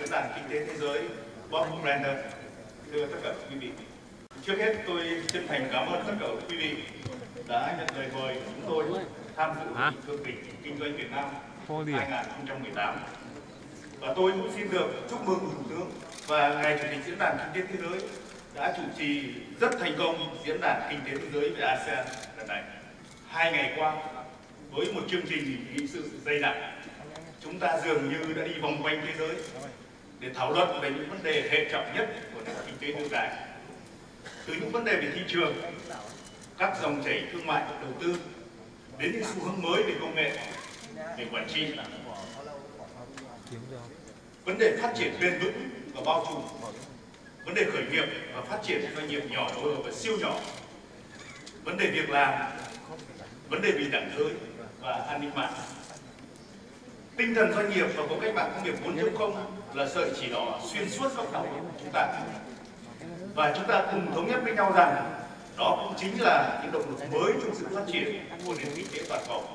Diễn đàn Kinh tế Thế giới Bob Brander. Thưa tất cả quý vị, trước hết tôi chân thành cảm ơn tất cả quý vị đã nhận lời mời của chúng tôi tham dự hội nghị thượng đỉnh kinh doanh Việt Nam 2018. Và tôi cũng xin được chúc mừng Thủ tướng và ngài Chủ tịch Diễn đàn Kinh tế Thế giới đã chủ trì rất thành công Diễn đàn Kinh tế Thế giới về ASEAN lần này. 2 ngày qua, với một chương trình nghị sự dày đặc, chúng ta dường như đã đi vòng quanh thế giới để thảo luận về những vấn đề hệ trọng nhất của nền kinh tế đương đại. Từ những vấn đề về thị trường, các dòng chảy thương mại đầu tư, đến những xu hướng mới về công nghệ, về quản trị, vấn đề phát triển bền vững và bao trùm, vấn đề khởi nghiệp và phát triển doanh nghiệp nhỏ vừa và siêu nhỏ, vấn đề việc làm, vấn đề bình đẳng giới và an ninh mạng. Tinh thần doanh nghiệp và cuộc cách mạng công nghiệp 4.0 là sợi chỉ đỏ xuyên suốt các thảo luận của chúng ta. Và chúng ta cùng thống nhất với nhau rằng đó cũng chính là những động lực mới trong sự phát triển của nền kinh tế toàn cầu.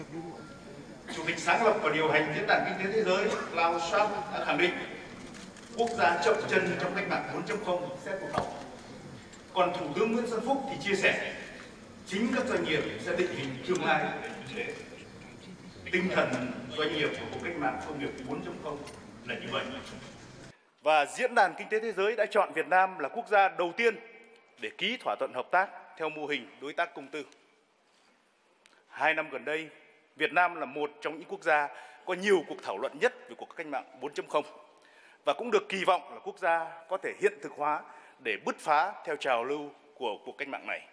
Chủ tịch sáng lập và điều hành Diễn đàn Kinh tế Thế giới Klaus Schwab đã khẳng định quốc gia chậm chân trong cách mạng 4.0 sẽ tụt hậu. Còn Thủ tướng Nguyễn Xuân Phúc thì chia sẻ chính các doanh nghiệp sẽ định hình tương lai của nền kinh tế. Tinh thần doanh nghiệp của cuộc cách mạng công nghiệp 4.0 là như vậy. Và Diễn đàn Kinh tế Thế giới đã chọn Việt Nam là quốc gia đầu tiên để ký thỏa thuận hợp tác theo mô hình đối tác công tư. 2 năm gần đây, Việt Nam là một trong những quốc gia có nhiều cuộc thảo luận nhất về cuộc cách mạng 4.0 và cũng được kỳ vọng là quốc gia có thể hiện thực hóa để bứt phá theo trào lưu của cuộc cách mạng này.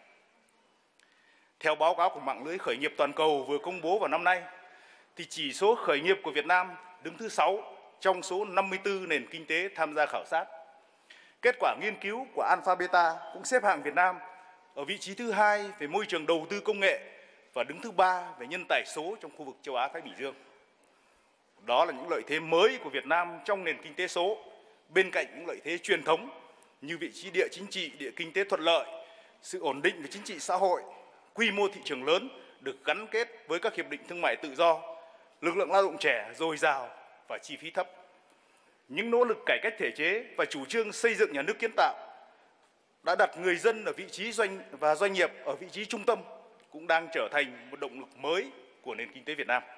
Theo báo cáo của mạng lưới khởi nghiệp toàn cầu vừa công bố vào năm nay, thì chỉ số khởi nghiệp của Việt Nam đứng thứ 6 trong số 54 nền kinh tế tham gia khảo sát. Kết quả nghiên cứu của Alpha Beta cũng xếp hạng Việt Nam ở vị trí thứ 2 về môi trường đầu tư công nghệ và đứng thứ 3 về nhân tài số trong khu vực châu Á Thái Bình Dương. Đó là những lợi thế mới của Việt Nam trong nền kinh tế số, bên cạnh những lợi thế truyền thống như vị trí địa chính trị, địa kinh tế thuận lợi, sự ổn định về chính trị xã hội, quy mô thị trường lớn được gắn kết với các hiệp định thương mại tự do, lực lượng lao động trẻ dồi dào và chi phí thấp. Những nỗ lực cải cách thể chế và chủ trương xây dựng nhà nước kiến tạo đã đặt người dân ở vị trí doanh nghiệp ở vị trí trung tâm cũng đang trở thành một động lực mới của nền kinh tế Việt Nam.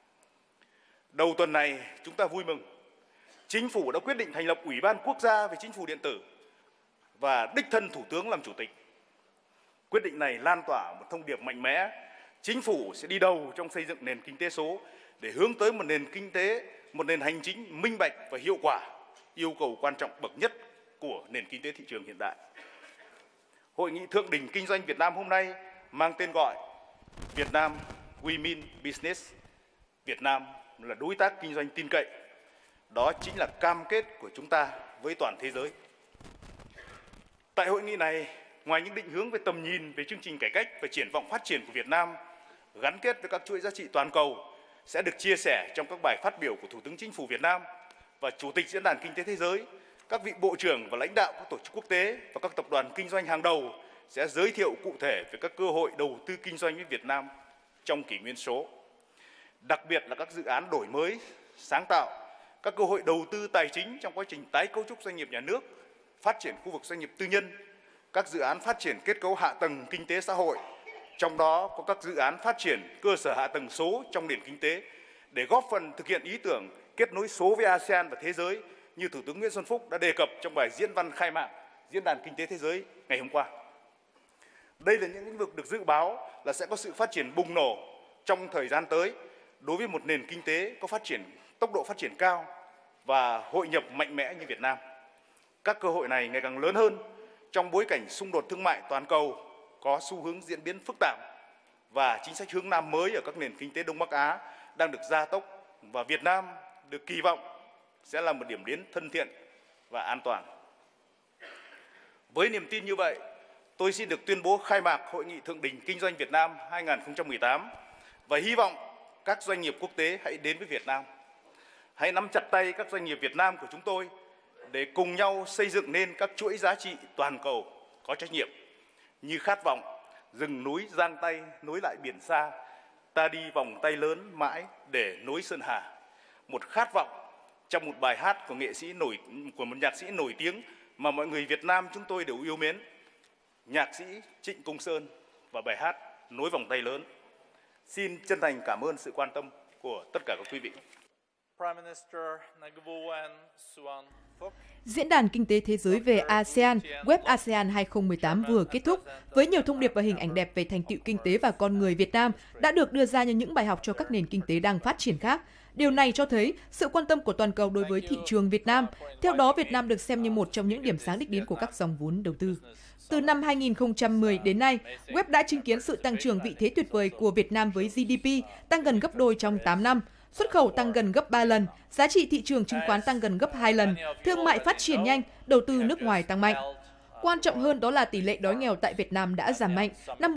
Đầu tuần này, chúng ta vui mừng. Chính phủ đã quyết định thành lập Ủy ban Quốc gia về Chính phủ điện tử và đích thân Thủ tướng làm chủ tịch. Quyết định này lan tỏa một thông điệp mạnh mẽ. Chính phủ sẽ đi đầu trong xây dựng nền kinh tế số để hướng tới một nền kinh tế, một nền hành chính minh bạch và hiệu quả, yêu cầu quan trọng bậc nhất của nền kinh tế thị trường hiện đại. Hội nghị thượng đỉnh kinh doanh Việt Nam hôm nay mang tên gọi Việt Nam We Mean Business. Việt Nam là đối tác kinh doanh tin cậy. Đó chính là cam kết của chúng ta với toàn thế giới. Tại hội nghị này, ngoài những định hướng về tầm nhìn về chương trình cải cách và triển vọng phát triển của Việt Nam gắn kết với các chuỗi giá trị toàn cầu sẽ được chia sẻ trong các bài phát biểu của Thủ tướng Chính phủ Việt Nam và Chủ tịch Diễn đàn Kinh tế Thế giới, các vị bộ trưởng và lãnh đạo các tổ chức quốc tế và các tập đoàn kinh doanh hàng đầu sẽ giới thiệu cụ thể về các cơ hội đầu tư kinh doanh với Việt Nam trong kỷ nguyên số. Đặc biệt là các dự án đổi mới, sáng tạo, các cơ hội đầu tư tài chính trong quá trình tái cấu trúc doanh nghiệp nhà nước, phát triển khu vực doanh nghiệp tư nhân, các dự án phát triển kết cấu hạ tầng kinh tế xã hội, trong đó có các dự án phát triển cơ sở hạ tầng số trong nền kinh tế để góp phần thực hiện ý tưởng kết nối số với ASEAN và thế giới như Thủ tướng Nguyễn Xuân Phúc đã đề cập trong bài diễn văn khai mạc Diễn đàn Kinh tế Thế giới ngày hôm qua. Đây là những lĩnh vực được dự báo là sẽ có sự phát triển bùng nổ trong thời gian tới đối với một nền kinh tế có tốc độ phát triển cao và hội nhập mạnh mẽ như Việt Nam. Các cơ hội này ngày càng lớn hơn trong bối cảnh xung đột thương mại toàn cầu có xu hướng diễn biến phức tạp và chính sách hướng Nam mới ở các nền kinh tế Đông Bắc Á đang được gia tốc và Việt Nam được kỳ vọng sẽ là một điểm đến thân thiện và an toàn. Với niềm tin như vậy, tôi xin được tuyên bố khai mạc Hội nghị Thượng đỉnh Kinh doanh Việt Nam 2018 và hy vọng các doanh nghiệp quốc tế hãy đến với Việt Nam. Hãy nắm chặt tay các doanh nghiệp Việt Nam của chúng tôi để cùng nhau xây dựng nên các chuỗi giá trị toàn cầu có trách nhiệm như khát vọng rừng núi giang tay nối lại biển xa, ta đi vòng tay lớn mãi để nối sơn hà. Một khát vọng trong một bài hát của một nhạc sĩ nổi tiếng mà mọi người Việt Nam chúng tôi đều yêu mến, nhạc sĩ Trịnh Công Sơn, và bài hát Nối vòng tay lớn. Xin chân thành cảm ơn sự quan tâm của tất cả các quý vị. Diễn đàn Kinh tế Thế giới về ASEAN, Web ASEAN 2018 vừa kết thúc với nhiều thông điệp và hình ảnh đẹp về thành tựu kinh tế và con người Việt Nam đã được đưa ra như những bài học cho các nền kinh tế đang phát triển khác. Điều này cho thấy sự quan tâm của toàn cầu đối với thị trường Việt Nam. Theo đó, Việt Nam được xem như một trong những điểm sáng đích đến của các dòng vốn đầu tư. Từ năm 2010 đến nay, Web đã chứng kiến sự tăng trưởng vị thế tuyệt vời của Việt Nam với GDP tăng gần gấp đôi trong 8 năm. Xuất khẩu tăng gần gấp 3 lần, giá trị thị trường chứng khoán tăng gần gấp 2 lần, thương mại phát triển nhanh, đầu tư nước ngoài tăng mạnh. Quan trọng hơn đó là tỷ lệ đói nghèo tại Việt Nam đã giảm mạnh. Năm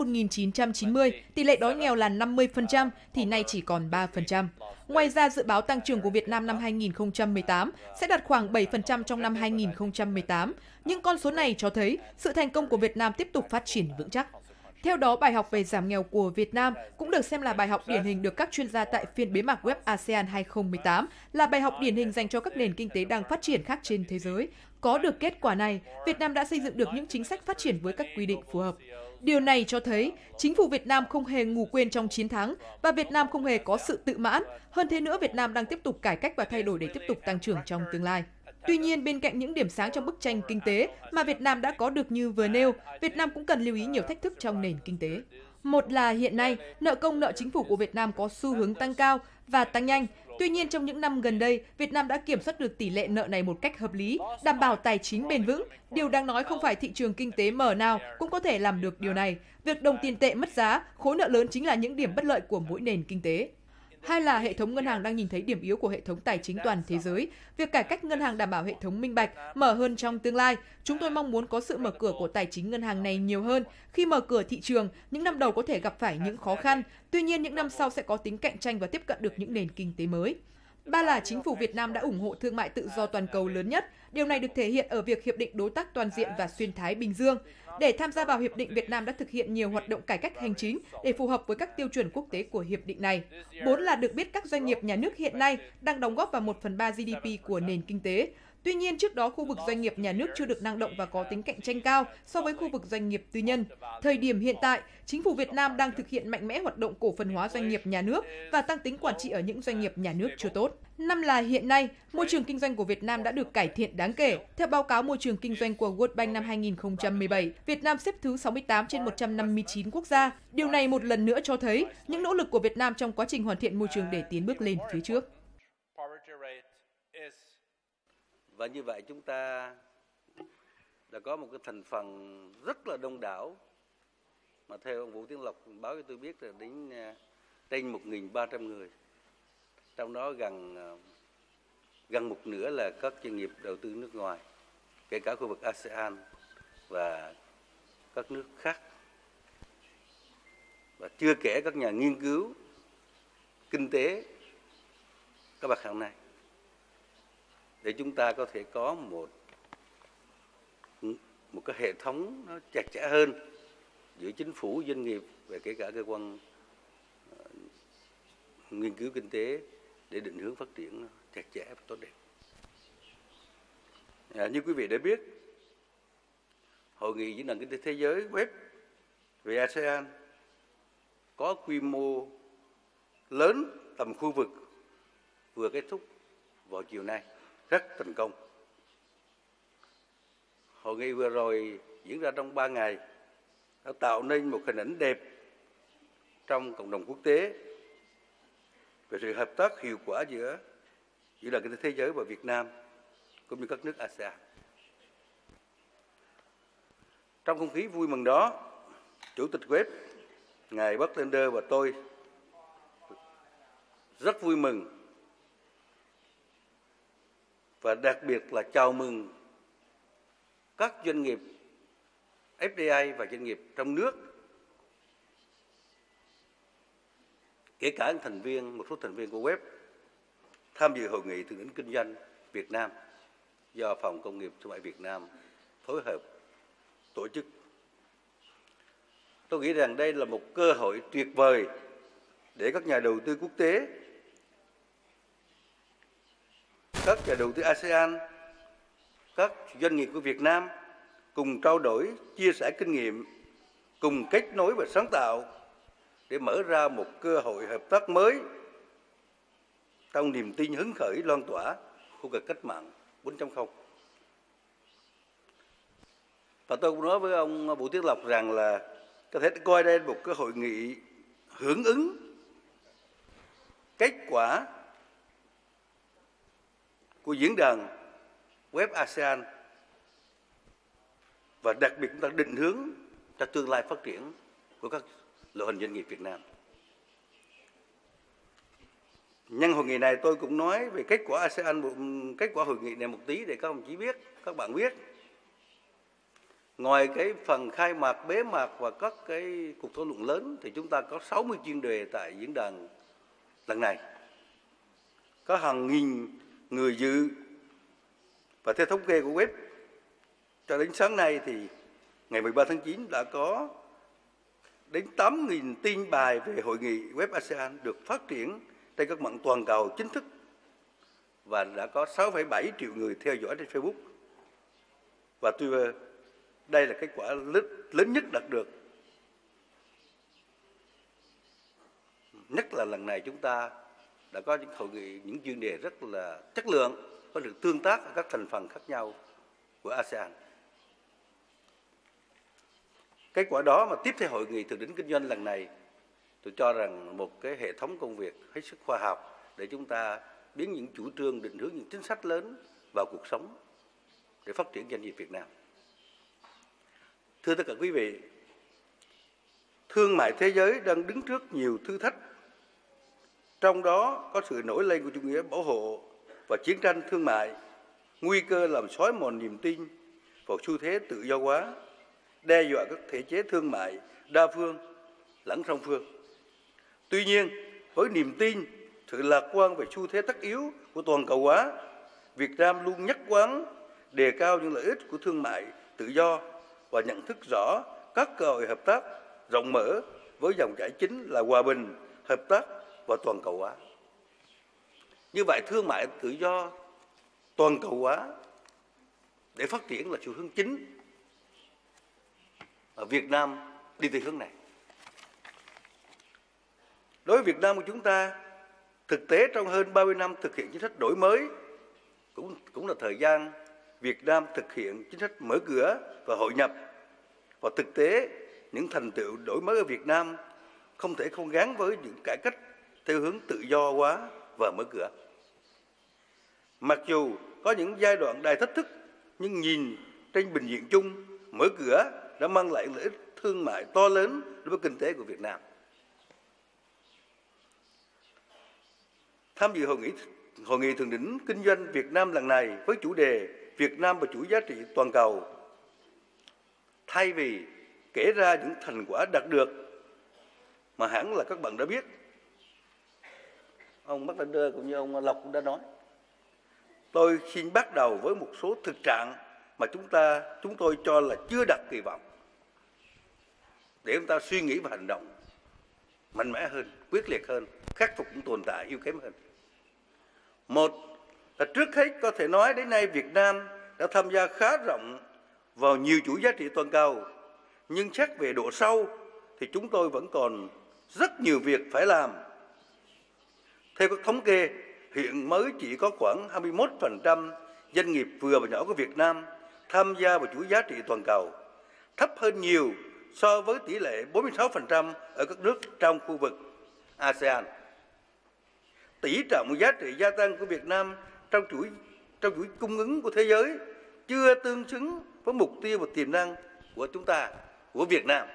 1990, tỷ lệ đói nghèo là 50%, thì nay chỉ còn 3%. Ngoài ra, dự báo tăng trưởng của Việt Nam năm 2018 sẽ đạt khoảng 7% trong năm 2018. Những con số này cho thấy sự thành công của Việt Nam tiếp tục phát triển vững chắc. Theo đó, bài học về giảm nghèo của Việt Nam cũng được xem là bài học điển hình được các chuyên gia tại phiên bế mạc Web ASEAN 2018, là bài học điển hình dành cho các nền kinh tế đang phát triển khác trên thế giới. Có được kết quả này, Việt Nam đã xây dựng được những chính sách phát triển với các quy định phù hợp. Điều này cho thấy chính phủ Việt Nam không hề ngủ quên trong chiến thắng và Việt Nam không hề có sự tự mãn. Hơn thế nữa, Việt Nam đang tiếp tục cải cách và thay đổi để tiếp tục tăng trưởng trong tương lai. Tuy nhiên, bên cạnh những điểm sáng trong bức tranh kinh tế mà Việt Nam đã có được như vừa nêu, Việt Nam cũng cần lưu ý nhiều thách thức trong nền kinh tế. Một là hiện nay, nợ công nợ chính phủ của Việt Nam có xu hướng tăng cao và tăng nhanh. Tuy nhiên, trong những năm gần đây, Việt Nam đã kiểm soát được tỷ lệ nợ này một cách hợp lý, đảm bảo tài chính bền vững. Điều đáng nói không phải thị trường kinh tế mở nào cũng có thể làm được điều này. Việc đồng tiền tệ mất giá, khối nợ lớn chính là những điểm bất lợi của mỗi nền kinh tế. Hai là hệ thống ngân hàng đang nhìn thấy điểm yếu của hệ thống tài chính toàn thế giới. Việc cải cách ngân hàng đảm bảo hệ thống minh bạch, mở hơn trong tương lai. Chúng tôi mong muốn có sự mở cửa của tài chính ngân hàng này nhiều hơn. Khi mở cửa thị trường, những năm đầu có thể gặp phải những khó khăn. Tuy nhiên, những năm sau sẽ có tính cạnh tranh và tiếp cận được những nền kinh tế mới. Ba là chính phủ Việt Nam đã ủng hộ thương mại tự do toàn cầu lớn nhất. Điều này được thể hiện ở việc Hiệp định Đối tác Toàn diện và Xuyên Thái Bình Dương. Để tham gia vào hiệp định, Việt Nam đã thực hiện nhiều hoạt động cải cách hành chính để phù hợp với các tiêu chuẩn quốc tế của hiệp định này. 4 là được biết các doanh nghiệp nhà nước hiện nay đang đóng góp vào 1/3 GDP của nền kinh tế. Tuy nhiên, trước đó khu vực doanh nghiệp nhà nước chưa được năng động và có tính cạnh tranh cao so với khu vực doanh nghiệp tư nhân. Thời điểm hiện tại, chính phủ Việt Nam đang thực hiện mạnh mẽ hoạt động cổ phần hóa doanh nghiệp nhà nước và tăng tính quản trị ở những doanh nghiệp nhà nước chưa tốt. 5 là hiện nay, môi trường kinh doanh của Việt Nam đã được cải thiện đáng kể. Theo báo cáo môi trường kinh doanh của World Bank năm 2017, Việt Nam xếp thứ 68 trên 159 quốc gia. Điều này một lần nữa cho thấy những nỗ lực của Việt Nam trong quá trình hoàn thiện môi trường để tiến bước lên phía trước. Và như vậy chúng ta đã có một cái thành phần rất là đông đảo, mà theo ông Vũ Tiến Lộc báo cho tôi biết là đến trên 1.300 người. Trong đó gần một nửa là các doanh nghiệp đầu tư nước ngoài, kể cả khu vực ASEAN và các nước khác. Và chưa kể các nhà nghiên cứu kinh tế các mặt hàng này. Để chúng ta có thể có một cái hệ thống nó chặt chẽ hơn giữa chính phủ, doanh nghiệp và kể cả cơ quan nghiên cứu kinh tế để định hướng phát triển chặt chẽ và tốt đẹp. Như quý vị đã biết, Hội nghị Diễn đàn Kinh tế Thế giới Web về ASEAN có quy mô lớn tầm khu vực vừa kết thúc vào chiều nay, rất thành công. Hội nghị vừa rồi diễn ra trong 3 ngày đã tạo nên một hình ảnh đẹp trong cộng đồng quốc tế về sự hợp tác hiệu quả giữa Diễn đàn Kinh tế Thế giới và Việt Nam cũng như các nước ASEAN. Trong không khí vui mừng đó, Chủ tịch Web, ngài Bartender và tôi rất vui mừng và đặc biệt là chào mừng các doanh nghiệp FDI và doanh nghiệp trong nước, kể cả một số thành viên của Web, tham dự hội nghị thượng đỉnh kinh doanh Việt Nam do Phòng Công nghiệp Thương mại Việt Nam phối hợp tổ chức. Tôi nghĩ rằng đây là một cơ hội tuyệt vời để các nhà đầu tư quốc tế các nhà đầu tư ASEAN, các doanh nghiệp của Việt Nam cùng trao đổi, chia sẻ kinh nghiệm, cùng kết nối và sáng tạo để mở ra một cơ hội hợp tác mới trong niềm tin hứng khởi loan tỏa của cuộc cách mạng 4.0. Và tôi cũng nói với ông Vũ Tiến Lộc rằng là có thể coi đây một cái hội nghị hưởng ứng kết quả của diễn đàn Web ASEAN và đặc biệt chúng ta định hướng cho tương lai phát triển của các loại hình doanh nghiệp Việt Nam. Nhân hội nghị này tôi cũng nói về kết quả ASEAN, kết quả hội nghị này một tí để các đồng chí biết, các bạn biết. Ngoài cái phần khai mạc, bế mạc và các cái cuộc thảo luận lớn thì chúng ta có 60 chuyên đề tại diễn đàn lần này. Có hàng nghìn người dự và theo thống kê của web cho đến sáng nay thì ngày 13 tháng 9 đã có đến 8.000 tin bài về hội nghị Web ASEAN được phát triển trên các mạng toàn cầu chính thức và đã có 6,7 triệu người theo dõi trên Facebook và Twitter. Đây là kết quả lớn nhất đạt được. Nhất là lần này chúng ta đã có những hội nghị, những chuyên đề rất là chất lượng, có được tương tác ở các thành phần khác nhau của ASEAN. Kết quả đó mà tiếp theo hội nghị thượng đỉnh kinh doanh lần này, tôi cho rằng một cái hệ thống công việc hết sức khoa học để chúng ta biến những chủ trương, định hướng những chính sách lớn vào cuộc sống để phát triển doanh nghiệp Việt Nam. Thưa tất cả quý vị, thương mại thế giới đang đứng trước nhiều thử thách, trong đó có sự nổi lên của chủ nghĩa bảo hộ và chiến tranh thương mại, nguy cơ làm xói mòn niềm tin vào xu thế tự do hóa, đe dọa các thể chế thương mại đa phương lẫn song phương. Tuy nhiên, với niềm tin, sự lạc quan về xu thế tất yếu của toàn cầu hóa, Việt Nam luôn nhất quán đề cao những lợi ích của thương mại tự do và nhận thức rõ các cơ hội hợp tác rộng mở với dòng chảy chính là hòa bình, hợp tác và toàn cầu hóa. Như vậy, thương mại tự do, toàn cầu hóa để phát triển là xu hướng chính. Ở Việt Nam đi theo hướng này. Đối với Việt Nam của chúng ta, thực tế trong hơn 30 năm thực hiện chính sách đổi mới cũng là thời gian Việt Nam thực hiện chính sách mở cửa và hội nhập. Và thực tế, những thành tựu đổi mới ở Việt Nam không thể không gắn với những cải cách theo hướng tự do hóa và mở cửa. Mặc dù có những giai đoạn đầy thách thức, nhưng nhìn trên bình diện chung, mở cửa đã mang lại lợi ích thương mại to lớn đối với kinh tế của Việt Nam. Tham dự hội nghị thượng đỉnh kinh doanh Việt Nam lần này với chủ đề Việt Nam và chuỗi giá trị toàn cầu, thay vì kể ra những thành quả đạt được mà hẳn là các bạn đã biết, ông McDonald cũng như ông Lộc cũng đã nói, tôi xin bắt đầu với một số thực trạng mà chúng tôi cho là chưa đặt kỳ vọng, để chúng ta suy nghĩ và hành động mạnh mẽ hơn, quyết liệt hơn, khắc phục những tồn tại yếu kém hơn. Một là trước hết có thể nói đến nay Việt Nam đã tham gia khá rộng vào nhiều chuỗi giá trị toàn cầu, nhưng xét về độ sâu thì chúng tôi vẫn còn rất nhiều việc phải làm. Theo các thống kê, hiện mới chỉ có khoảng 21% doanh nghiệp vừa và nhỏ của Việt Nam tham gia vào chuỗi giá trị toàn cầu, thấp hơn nhiều so với tỷ lệ 46% ở các nước trong khu vực ASEAN. Tỷ trọng giá trị gia tăng của Việt Nam trong chuỗi cung ứng của thế giới chưa tương xứng với mục tiêu và tiềm năng của chúng ta, của Việt Nam.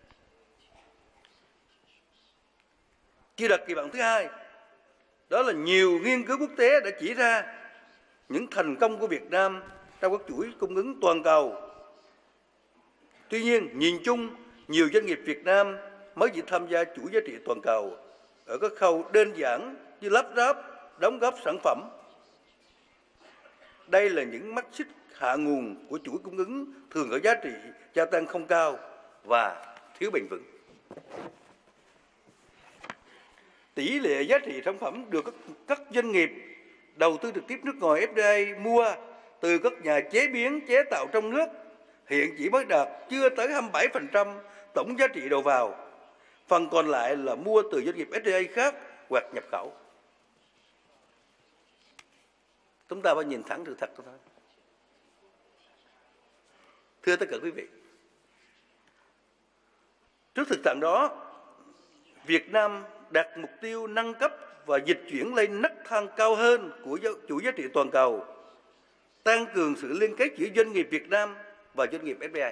Chưa đặt kỳ vọng thứ hai, đó là nhiều nghiên cứu quốc tế đã chỉ ra những thành công của Việt Nam trong các chuỗi cung ứng toàn cầu. Tuy nhiên, nhìn chung, nhiều doanh nghiệp Việt Nam mới chỉ tham gia chuỗi giá trị toàn cầu ở các khâu đơn giản như lắp ráp, đóng góp sản phẩm. Đây là những mắt xích hạ nguồn của chuỗi cung ứng thường có giá trị gia tăng không cao và thiếu bền vững. Tỷ lệ giá trị sản phẩm được các doanh nghiệp đầu tư trực tiếp nước ngoài FDI mua từ các nhà chế biến chế tạo trong nước hiện chỉ mới đạt chưa tới 27% tổng giá trị đầu vào. Phần còn lại là mua từ doanh nghiệp FDI khác hoặc nhập khẩu. Chúng ta phải nhìn thẳng sự thật thôi. Thưa tất cả quý vị, trước thực trạng đó, Việt Nam đặt mục tiêu nâng cấp và dịch chuyển lên nấc thang cao hơn của chuỗi giá trị toàn cầu, tăng cường sự liên kết giữa doanh nghiệp Việt Nam và doanh nghiệp FDI.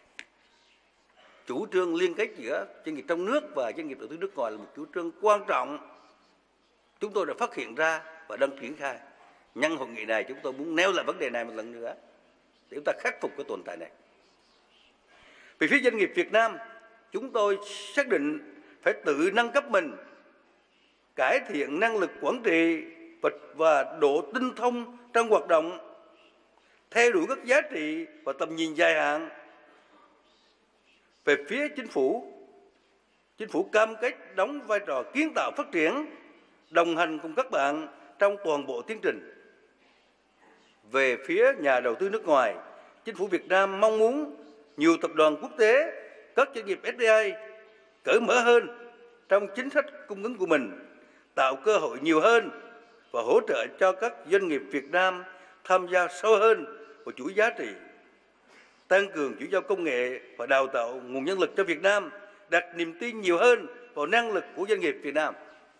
Chủ trương liên kết giữa doanh nghiệp trong nước và doanh nghiệp đầu tư nước ngoài là một chủ trương quan trọng. Chúng tôi đã phát hiện ra và đang triển khai. Nhân hội nghị này chúng tôi muốn nêu lại vấn đề này một lần nữa để chúng ta khắc phục cái tồn tại này. Về phía doanh nghiệp Việt Nam, chúng tôi xác định phải tự nâng cấp mình, cải thiện năng lực quản trị và độ tinh thông trong hoạt động, theo đuổi các giá trị và tầm nhìn dài hạn. Về phía chính phủ cam kết đóng vai trò kiến tạo phát triển, đồng hành cùng các bạn trong toàn bộ tiến trình. Về phía nhà đầu tư nước ngoài, chính phủ Việt Nam mong muốn nhiều tập đoàn quốc tế, các doanh nghiệp FDI cởi mở hơn trong chính sách cung ứng của mình, tạo cơ hội nhiều hơn và hỗ trợ cho các doanh nghiệp Việt Nam tham gia sâu hơn vào chuỗi giá trị, tăng cường chuyển giao công nghệ và đào tạo nguồn nhân lực cho Việt Nam, đặt niềm tin nhiều hơn vào năng lực của doanh nghiệp Việt Nam.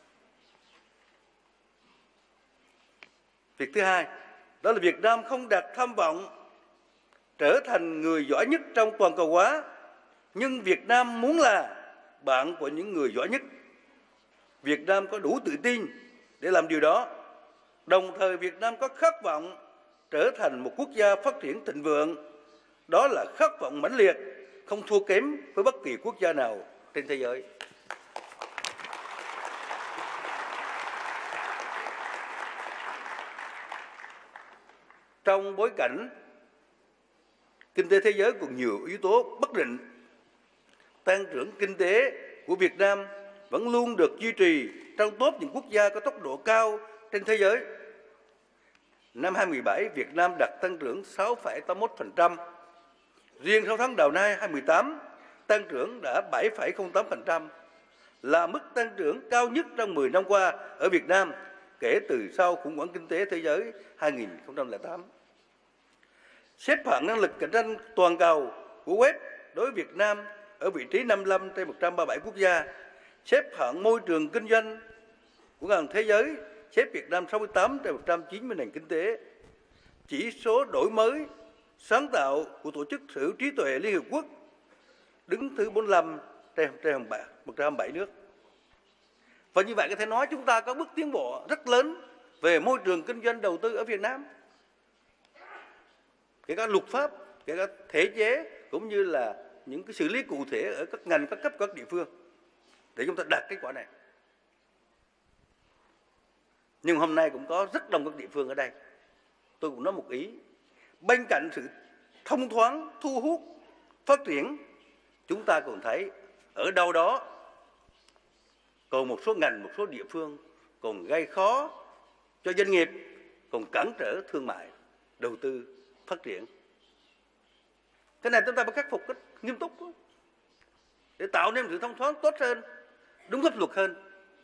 Việc thứ hai, đó là Việt Nam không đặt tham vọng trở thành người giỏi nhất trong toàn cầu hóa, nhưng Việt Nam muốn là bạn của những người giỏi nhất. Việt Nam có đủ tự tin để làm điều đó. Đồng thời Việt Nam có khát vọng trở thành một quốc gia phát triển thịnh vượng. Đó là khát vọng mãnh liệt, không thua kém với bất kỳ quốc gia nào trên thế giới. Trong bối cảnh kinh tế thế giới còn nhiều yếu tố bất định, tăng trưởng kinh tế của Việt Nam vẫn luôn được duy trì trong top những quốc gia có tốc độ cao trên thế giới. Năm 2017, Việt Nam đạt tăng trưởng 6,81%. Riêng 6 tháng đầu năm 2018, tăng trưởng đã 7,08%, là mức tăng trưởng cao nhất trong 10 năm qua ở Việt Nam kể từ sau khủng hoảng kinh tế thế giới 2008. Xếp hạng năng lực cạnh tranh toàn cầu của WEB đối với Việt Nam ở vị trí 55 trên 137 quốc gia. Xếp hạng môi trường kinh doanh của Ngân hàng Thế giới xếp Việt Nam 68 trên 190 nền kinh tế. Chỉ số đổi mới sáng tạo của Tổ chức Sở hữu trí tuệ Liên Hiệp Quốc đứng thứ 45 trên 127 nước. Và như vậy có thể nói chúng ta có bước tiến bộ rất lớn về môi trường kinh doanh đầu tư ở Việt Nam. Kể cả luật pháp, kể cả thể chế cũng như là những cái xử lý cụ thể ở các ngành, các cấp, các địa phương để chúng ta đạt kết quả này. Nhưng hôm nay cũng có rất đông các địa phương ở đây. Tôi cũng nói một ý. Bên cạnh sự thông thoáng, thu hút, phát triển, chúng ta còn thấy ở đâu đó còn một số ngành, một số địa phương còn gây khó cho doanh nghiệp, còn cản trở thương mại, đầu tư, phát triển. Cái này chúng ta phải khắc phục cách nghiêm túc để tạo nên sự thông thoáng tốt hơn, đúng pháp luật hơn.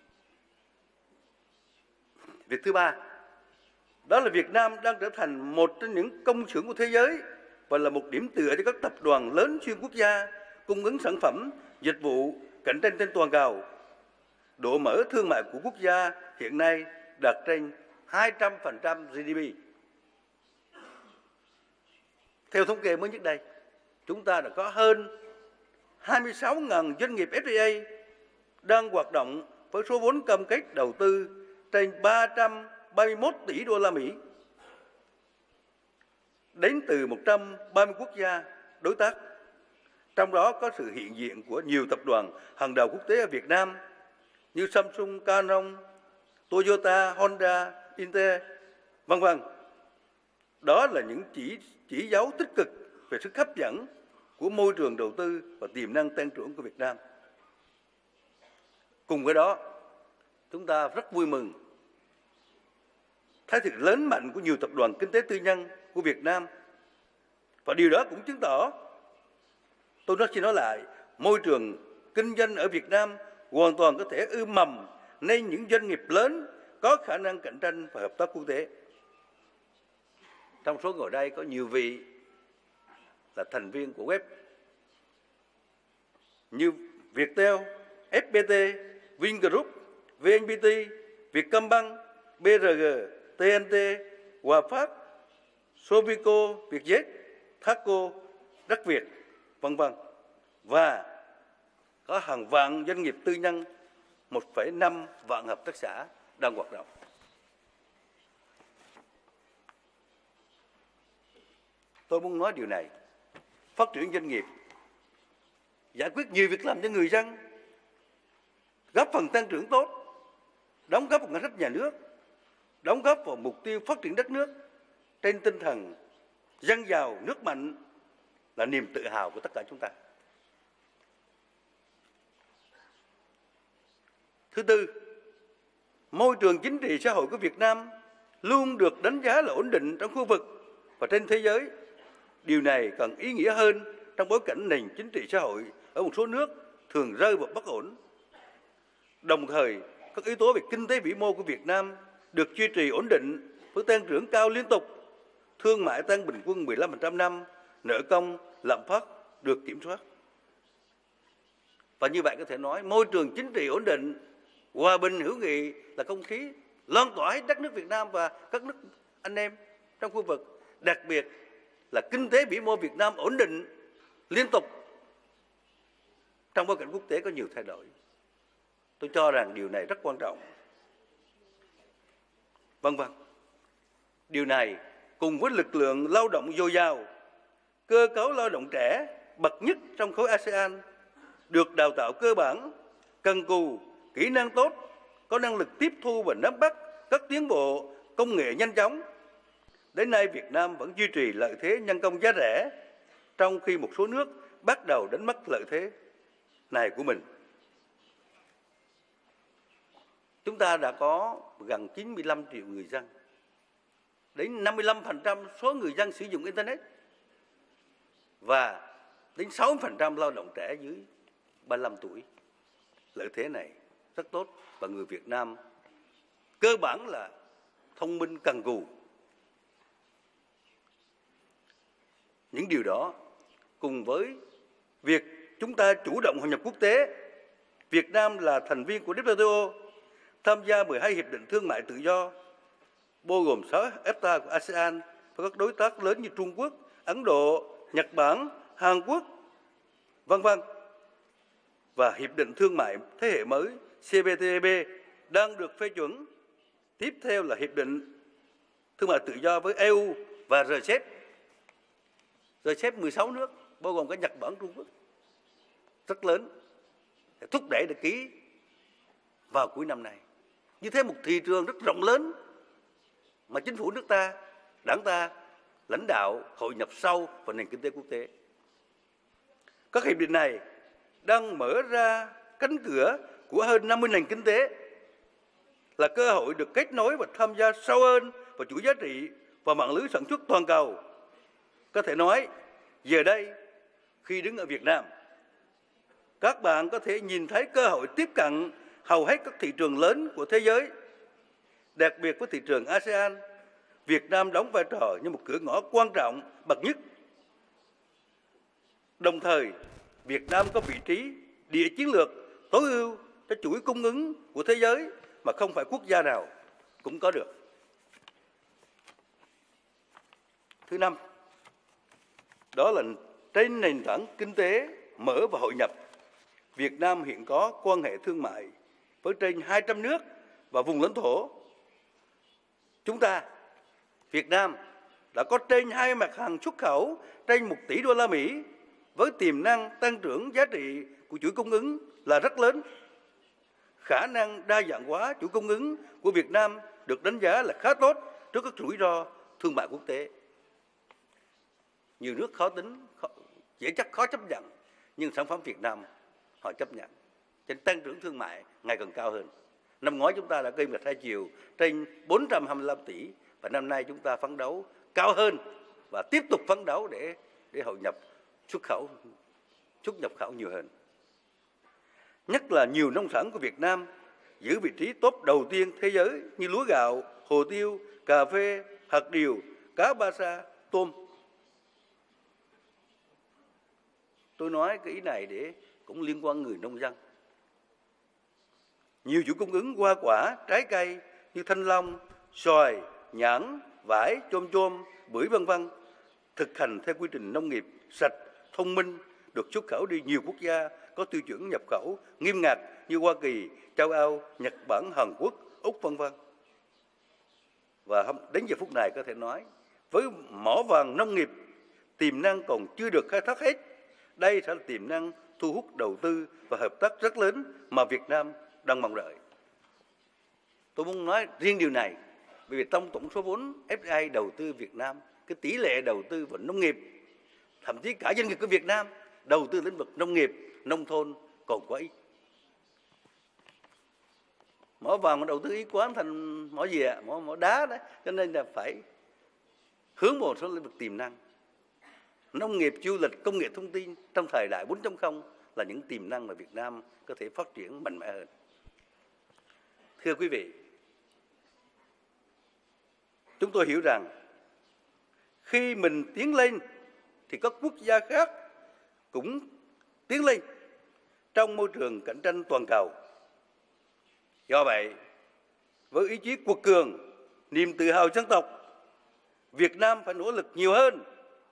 Việc thứ ba, đó là Việt Nam đang trở thành một trong những công xưởng của thế giới và là một điểm tựa cho các tập đoàn lớn xuyên quốc gia cung ứng sản phẩm, dịch vụ cạnh tranh trên toàn cầu. Độ mở thương mại của quốc gia hiện nay đạt trên 200% GDP. Theo thống kê mới nhất đây, chúng ta đã có hơn 26.000 doanh nghiệp FDI đang hoạt động với số vốn cam kết đầu tư trên 331 tỷ đô la Mỹ đến từ 130 quốc gia đối tác. Trong đó có sự hiện diện của nhiều tập đoàn hàng đầu quốc tế ở Việt Nam như Samsung, Canon, Toyota, Honda, Intel, v.v. Đó là những chỉ dấu tích cực về sức hấp dẫn của môi trường đầu tư và tiềm năng tăng trưởng của Việt Nam. Cùng với đó, chúng ta rất vui mừng thái sự lớn mạnh của nhiều tập đoàn kinh tế tư nhân của Việt Nam. Và điều đó cũng chứng tỏ, tôi xin nói lại, môi trường kinh doanh ở Việt Nam hoàn toàn có thể ươm mầm nên những doanh nghiệp lớn có khả năng cạnh tranh và hợp tác quốc tế. Trong số ngồi đây có nhiều vị là thành viên của web như Viettel, FPT, Vingroup, VNPT, Vietcombank, BRG, TNT, Hòa Phát, Sovico, Vietjet, Thaco, Đất Việt, vân vân. Và có hàng vạn doanh nghiệp tư nhân, 1,5 vạn hợp tác xã đang hoạt động. Tôi muốn nói điều này, phát triển doanh nghiệp, giải quyết nhiều việc làm cho người dân, góp phần tăng trưởng tốt, đóng góp vào ngân sách nhà nước, đóng góp vào mục tiêu phát triển đất nước trên tinh thần dân giàu nước mạnh là niềm tự hào của tất cả chúng ta. Thứ tư, môi trường chính trị xã hội của Việt Nam luôn được đánh giá là ổn định trong khu vực và trên thế giới. Điều này cần ý nghĩa hơn trong bối cảnh nền chính trị xã hội ở một số nước thường rơi vào bất ổn. Đồng thời, các yếu tố về kinh tế vĩ mô của Việt Nam được duy trì ổn định với tăng trưởng cao liên tục, thương mại tăng bình quân 15% năm, nợ công, lạm phát được kiểm soát. Và như vậy có thể nói môi trường chính trị ổn định, hòa bình hữu nghị là không khí lan tỏa hết đất nước Việt Nam và các nước anh em trong khu vực. Đặc biệt là kinh tế vĩ mô Việt Nam ổn định liên tục trong bối cảnh quốc tế có nhiều thay đổi. Tôi cho rằng điều này rất quan trọng. Vân vân. Điều này cùng với lực lượng lao động dồi dào, cơ cấu lao động trẻ bậc nhất trong khối ASEAN, được đào tạo cơ bản, cần cù, kỹ năng tốt, có năng lực tiếp thu và nắm bắt các tiến bộ công nghệ nhanh chóng. Đến nay Việt Nam vẫn duy trì lợi thế nhân công giá rẻ, trong khi một số nước bắt đầu đánh mất lợi thế này của mình. Chúng ta đã có gần 95 triệu người dân, đến 55% số người dân sử dụng Internet và đến 60% lao động trẻ dưới 35 tuổi. Lợi thế này rất tốt và người Việt Nam cơ bản là thông minh cần cù. Những điều đó cùng với việc chúng ta chủ động hội nhập quốc tế, Việt Nam là thành viên của WTO, tham gia 12 hiệp định thương mại tự do, bao gồm 6 FTA của ASEAN và các đối tác lớn như Trung Quốc, Ấn Độ, Nhật Bản, Hàn Quốc, vân vân. Và hiệp định thương mại thế hệ mới CPTPP đang được phê chuẩn. Tiếp theo là hiệp định thương mại tự do với EU và RCEP. RCEP 16 nước, bao gồm cả Nhật Bản, Trung Quốc, rất lớn, để thúc đẩy được ký vào cuối năm nay. Như thế một thị trường rất rộng lớn mà chính phủ nước ta, đảng ta lãnh đạo hội nhập sâu vào nền kinh tế quốc tế. Các hiệp định này đang mở ra cánh cửa của hơn 50 nền kinh tế, là cơ hội được kết nối và tham gia sâu hơn vào chuỗi giá trị và mạng lưới sản xuất toàn cầu. Có thể nói, giờ đây, khi đứng ở Việt Nam, các bạn có thể nhìn thấy cơ hội tiếp cận hầu hết các thị trường lớn của thế giới. Đặc biệt với thị trường ASEAN, Việt Nam đóng vai trò như một cửa ngõ quan trọng bậc nhất. Đồng thời, Việt Nam có vị trí địa chiến lược tối ưu cho chuỗi cung ứng của thế giới mà không phải quốc gia nào cũng có được. Thứ năm, đó là trên nền tảng kinh tế mở và hội nhập, Việt Nam hiện có quan hệ thương mại với trên 200 nước và vùng lãnh thổ. Chúng ta, Việt Nam, đã có trên 2 mặt hàng xuất khẩu trên 1 tỷ đô la Mỹ với tiềm năng tăng trưởng giá trị của chuỗi cung ứng là rất lớn. Khả năng đa dạng hóa chuỗi cung ứng của Việt Nam được đánh giá là khá tốt trước các rủi ro thương mại quốc tế. Nhiều nước khó tính, dễ chắc khó chấp nhận, nhưng sản phẩm Việt Nam họ chấp nhận. Cho nên tăng trưởng thương mại ngày càng cao hơn. Năm ngoái chúng ta đã kim ngạch hai chiều trên 425 tỷ và năm nay chúng ta phấn đấu cao hơn và tiếp tục phấn đấu để hội nhập xuất nhập khẩu nhiều hơn. Nhất là nhiều nông sản của Việt Nam giữ vị trí top đầu tiên thế giới như lúa gạo, hồ tiêu, cà phê, hạt điều, cá ba sa, tôm. Tôi nói cái ý này để cũng liên quan người nông dân. Nhiều chuỗi cung ứng hoa quả, trái cây như thanh long, xoài, nhãn, vải, chôm, bưởi vân vân thực hành theo quy trình nông nghiệp sạch, thông minh được xuất khẩu đi nhiều quốc gia có tiêu chuẩn nhập khẩu nghiêm ngặt như Hoa Kỳ, châu Âu, Nhật Bản, Hàn Quốc, Úc vân vân. Và đến giờ phút này có thể nói với mỏ vàng nông nghiệp tiềm năng còn chưa được khai thác hết. Đây sẽ là tiềm năng thu hút đầu tư và hợp tác rất lớn mà Việt Nam đang mong đợi. Tôi muốn nói riêng điều này bởi vì trong tổng số vốn FDI đầu tư Việt Nam, cái tỷ lệ đầu tư vào nông nghiệp, thậm chí cả doanh nghiệp của Việt Nam đầu tư lĩnh vực nông nghiệp, nông thôn còn quá ít. Mỏ vàng mà đầu tư ít quá thành mỏ gì ạ? Mỏ đá đấy, cho nên là phải hướng một số lĩnh vực tiềm năng. Nông nghiệp, du lịch, công nghệ thông tin trong thời đại 4.0 là những tiềm năng mà Việt Nam có thể phát triển mạnh mẽ hơn. Thưa quý vị, chúng tôi hiểu rằng khi mình tiến lên thì các quốc gia khác cũng tiến lên trong môi trường cạnh tranh toàn cầu. Do vậy, với ý chí quật cường, niềm tự hào dân tộc, Việt Nam phải nỗ lực nhiều hơn.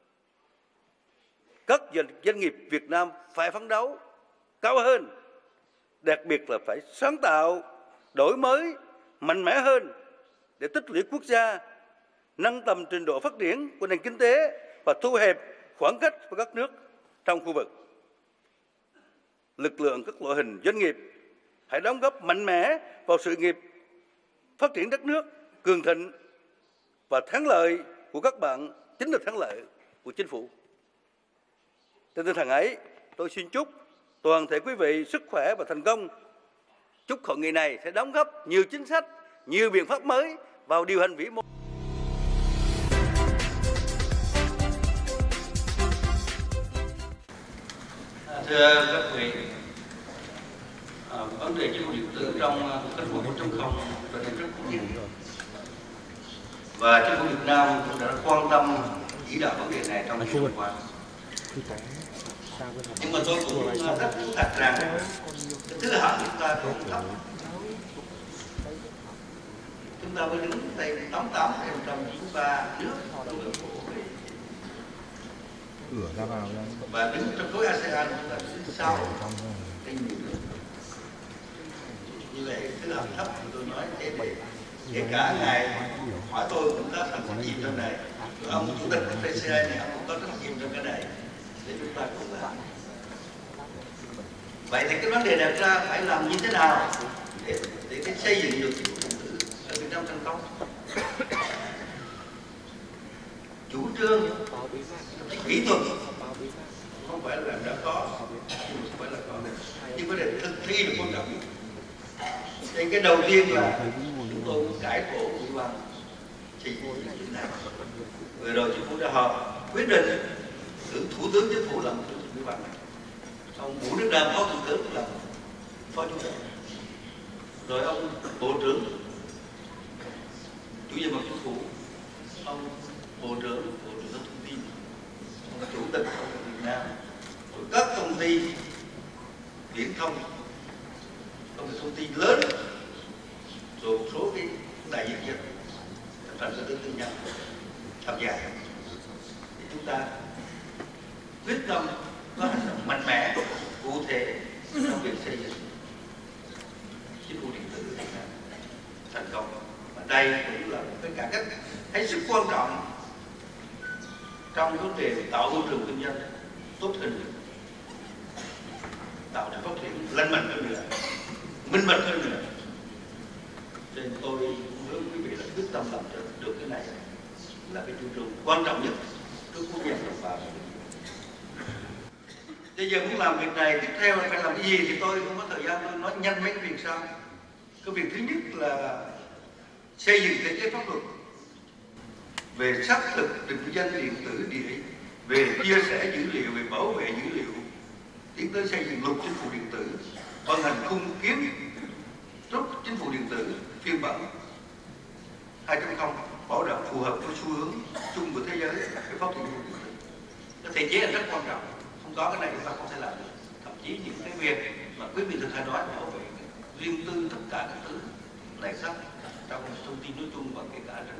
Các doanh nghiệp Việt Nam phải phấn đấu cao hơn, đặc biệt là phải sáng tạo, đổi mới, mạnh mẽ hơn để tích lũy quốc gia, nâng tầm trình độ phát triển của nền kinh tế và thu hẹp khoảng cách với các nước trong khu vực. Lực lượng các loại hình doanh nghiệp hãy đóng góp mạnh mẽ vào sự nghiệp phát triển đất nước cường thịnh, và thắng lợi của các bạn chính là thắng lợi của chính phủ. Trên tinh thần ấy, tôi xin chúc toàn thể quý vị sức khỏe và thành công. Chúc hội nghị này sẽ đóng góp nhiều chính sách, nhiều biện pháp mới vào điều hành vĩ mô. Thưa các vị, vấn đề chính phủ điện tử trong cách mạng 4.0 trở nên rất phổ biến, và chính phủ Việt Nam cũng đã quan tâm chỉ đạo vấn đề này trong những năm qua. Nhưng mà tôi cũng rất thú thật rằng thứ hạng chúng ta còn thấp. Chúng ta mới đứng đây 88% nước trong đường phố và đứng trong khối ASEAN là thứ sau trên nhiều nước. Như vậy thứ hạng thấp thì tôi nói thế để kể cả ngài hỏi tôi cũng có phần trách nhiệm trong này, ông chủ tịch FPCI này ông cũng có trách nhiệm trong cái này để chúng ta cùng làm. Vậy thì cái vấn đề đặt ra phải làm như thế nào để cái xây dựng được chính phủ điện tử ở Việt Nam thành công? Chủ trương kỹ thuật không phải là đã có, nhưng không phải là có, nhưng vấn đề thực thi là quan trọng. Nên cái đầu tiên là chúng tôi muốn cải tổ ủy ban xây dựng chính này. Vừa rồi chính phủ đã họp quyết định cử thủ tướng chính phủ làm chủ tịch ủy ban này, ông Vũ Đức Đam phó thủ tướng làm phó chủ tịch, rồi ông bộ trưởng chủ nhiệm chính phủ, ông bộ trưởng thông tin, ông chủ tịch Việt Nam, rồi các công ty viễn thông, công nghệ thông tin lớn, rồi một số cái đại diện dân, thành phần tư nhân tham gia. Thì chúng ta quyết tâm có hành động mạnh mẽ, cụ thể trong việc xây dựng chính phủ điện tử Việt Nam thành công. Và đây cũng là một cái cải cách hết sức quan trọng trong vấn đề tạo môi trường kinh doanh tốt hơn, tạo ra phát triển lành mạnh hơn nữa, minh bạch hơn nữa. Nên tôi hướng quý vị là quyết tâm làm được cái này là cái chủ trương quan trọng nhất trước quốc gia đồng bào. Bây giờ muốn làm việc này, tiếp theo là phải làm cái gì thì tôi không có thời gian, tôi nói nhanh mấy cái việc sau. Cái việc thứ nhất là xây dựng thể chế pháp luật về xác thực định danh điện tử địa, về chia sẻ dữ liệu, về bảo vệ dữ liệu, tiến tới xây dựng luật chính phủ điện tử, ban hành khung kiến trúc chính phủ điện tử phiên bản 2.0 bảo đảm phù hợp với xu hướng chung của thế giới về phát triển chính phủ điện tử. Cái thể chế là rất quan trọng, không có cái này chúng ta không thể làm được. Thậm chí những cái việc mà quý vị thực hay nói bảo vệ riêng tư tất cả các thứ này sắp trong thông tin nói chung và kể cả trong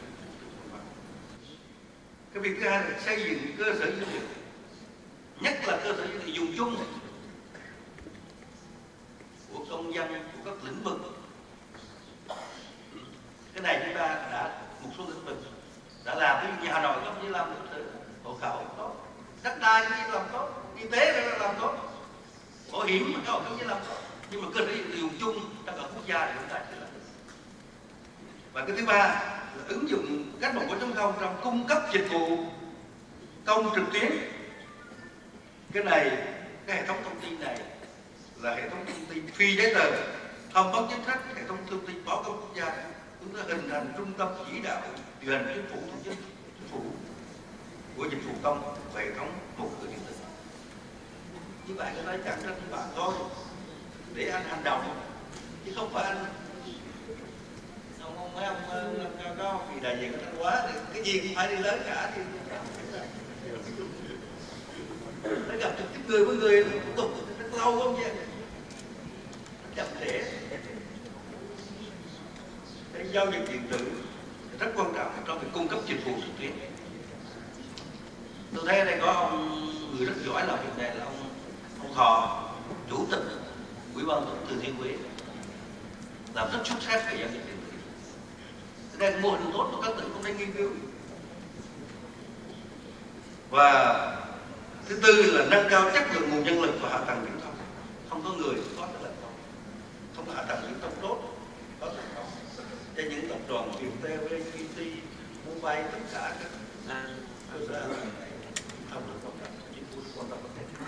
cái việc thứ hai là xây dựng cơ sở dữ liệu, nhất là cơ sở dữ liệu dùng chung của công dân của các lĩnh vực. Cái này chúng ta đã một số lĩnh vực đã làm, ví dụ như Hà Nội có như làm hộ khẩu tốt, đất đai cũng như làm tốt, y tế cũng làm tốt, bảo hiểm cũng như làm tốt, nhưng mà cơ sở dữ liệu dùng chung trong cả quốc gia thì chúng ta chưa làm được. Và cái thứ ba là ứng dụng cách mạng 4.0 trong cung cấp dịch vụ công trực tuyến. Cái này, cái hệ thống thông tin này là hệ thống thông tin phi giấy tờ, thông báo chính sách, hệ thống thông tin báo cáo quốc gia, chúng ta hình thành trung tâm chỉ đạo điều hành chính phủ, chính phủ của dịch vụ công và hệ thống một cửa điện tử. Như vậy cái nói chẳng cho các bạn thôi, để anh hành động, chứ không phải anh mấy ông có vì đại diện của Thanh Hóa thì cái gì cũng phải đi lớn cả thì nó gặp trực tiếp người với người thủ tục rất lâu không chứ, chậm trễ. Cái giao dịch điện tử rất quan trọng trong việc cung cấp dịch vụ trực tuyến. Tôi thấy ở đây có ông người rất giỏi làm việc này là ông Thò, chủ tịch Ủy ban Thừa Thiên Huế, làm rất xuất sắc về giao dịch điện tử. Đây là mô hình tốt của các tỉnh cũng nên nghiên cứu. Và thứ tư là nâng cao chất lượng nguồn nhân lực và hạ tầng viễn thông. Không có người có chất lượng không, không có hạ tầng viễn thông tốt, có thành công. Cho những tập đoàn Viettel, VTT, Mobile, tất cả các cơ sở không được quan tâm, chính phủ quan tâm.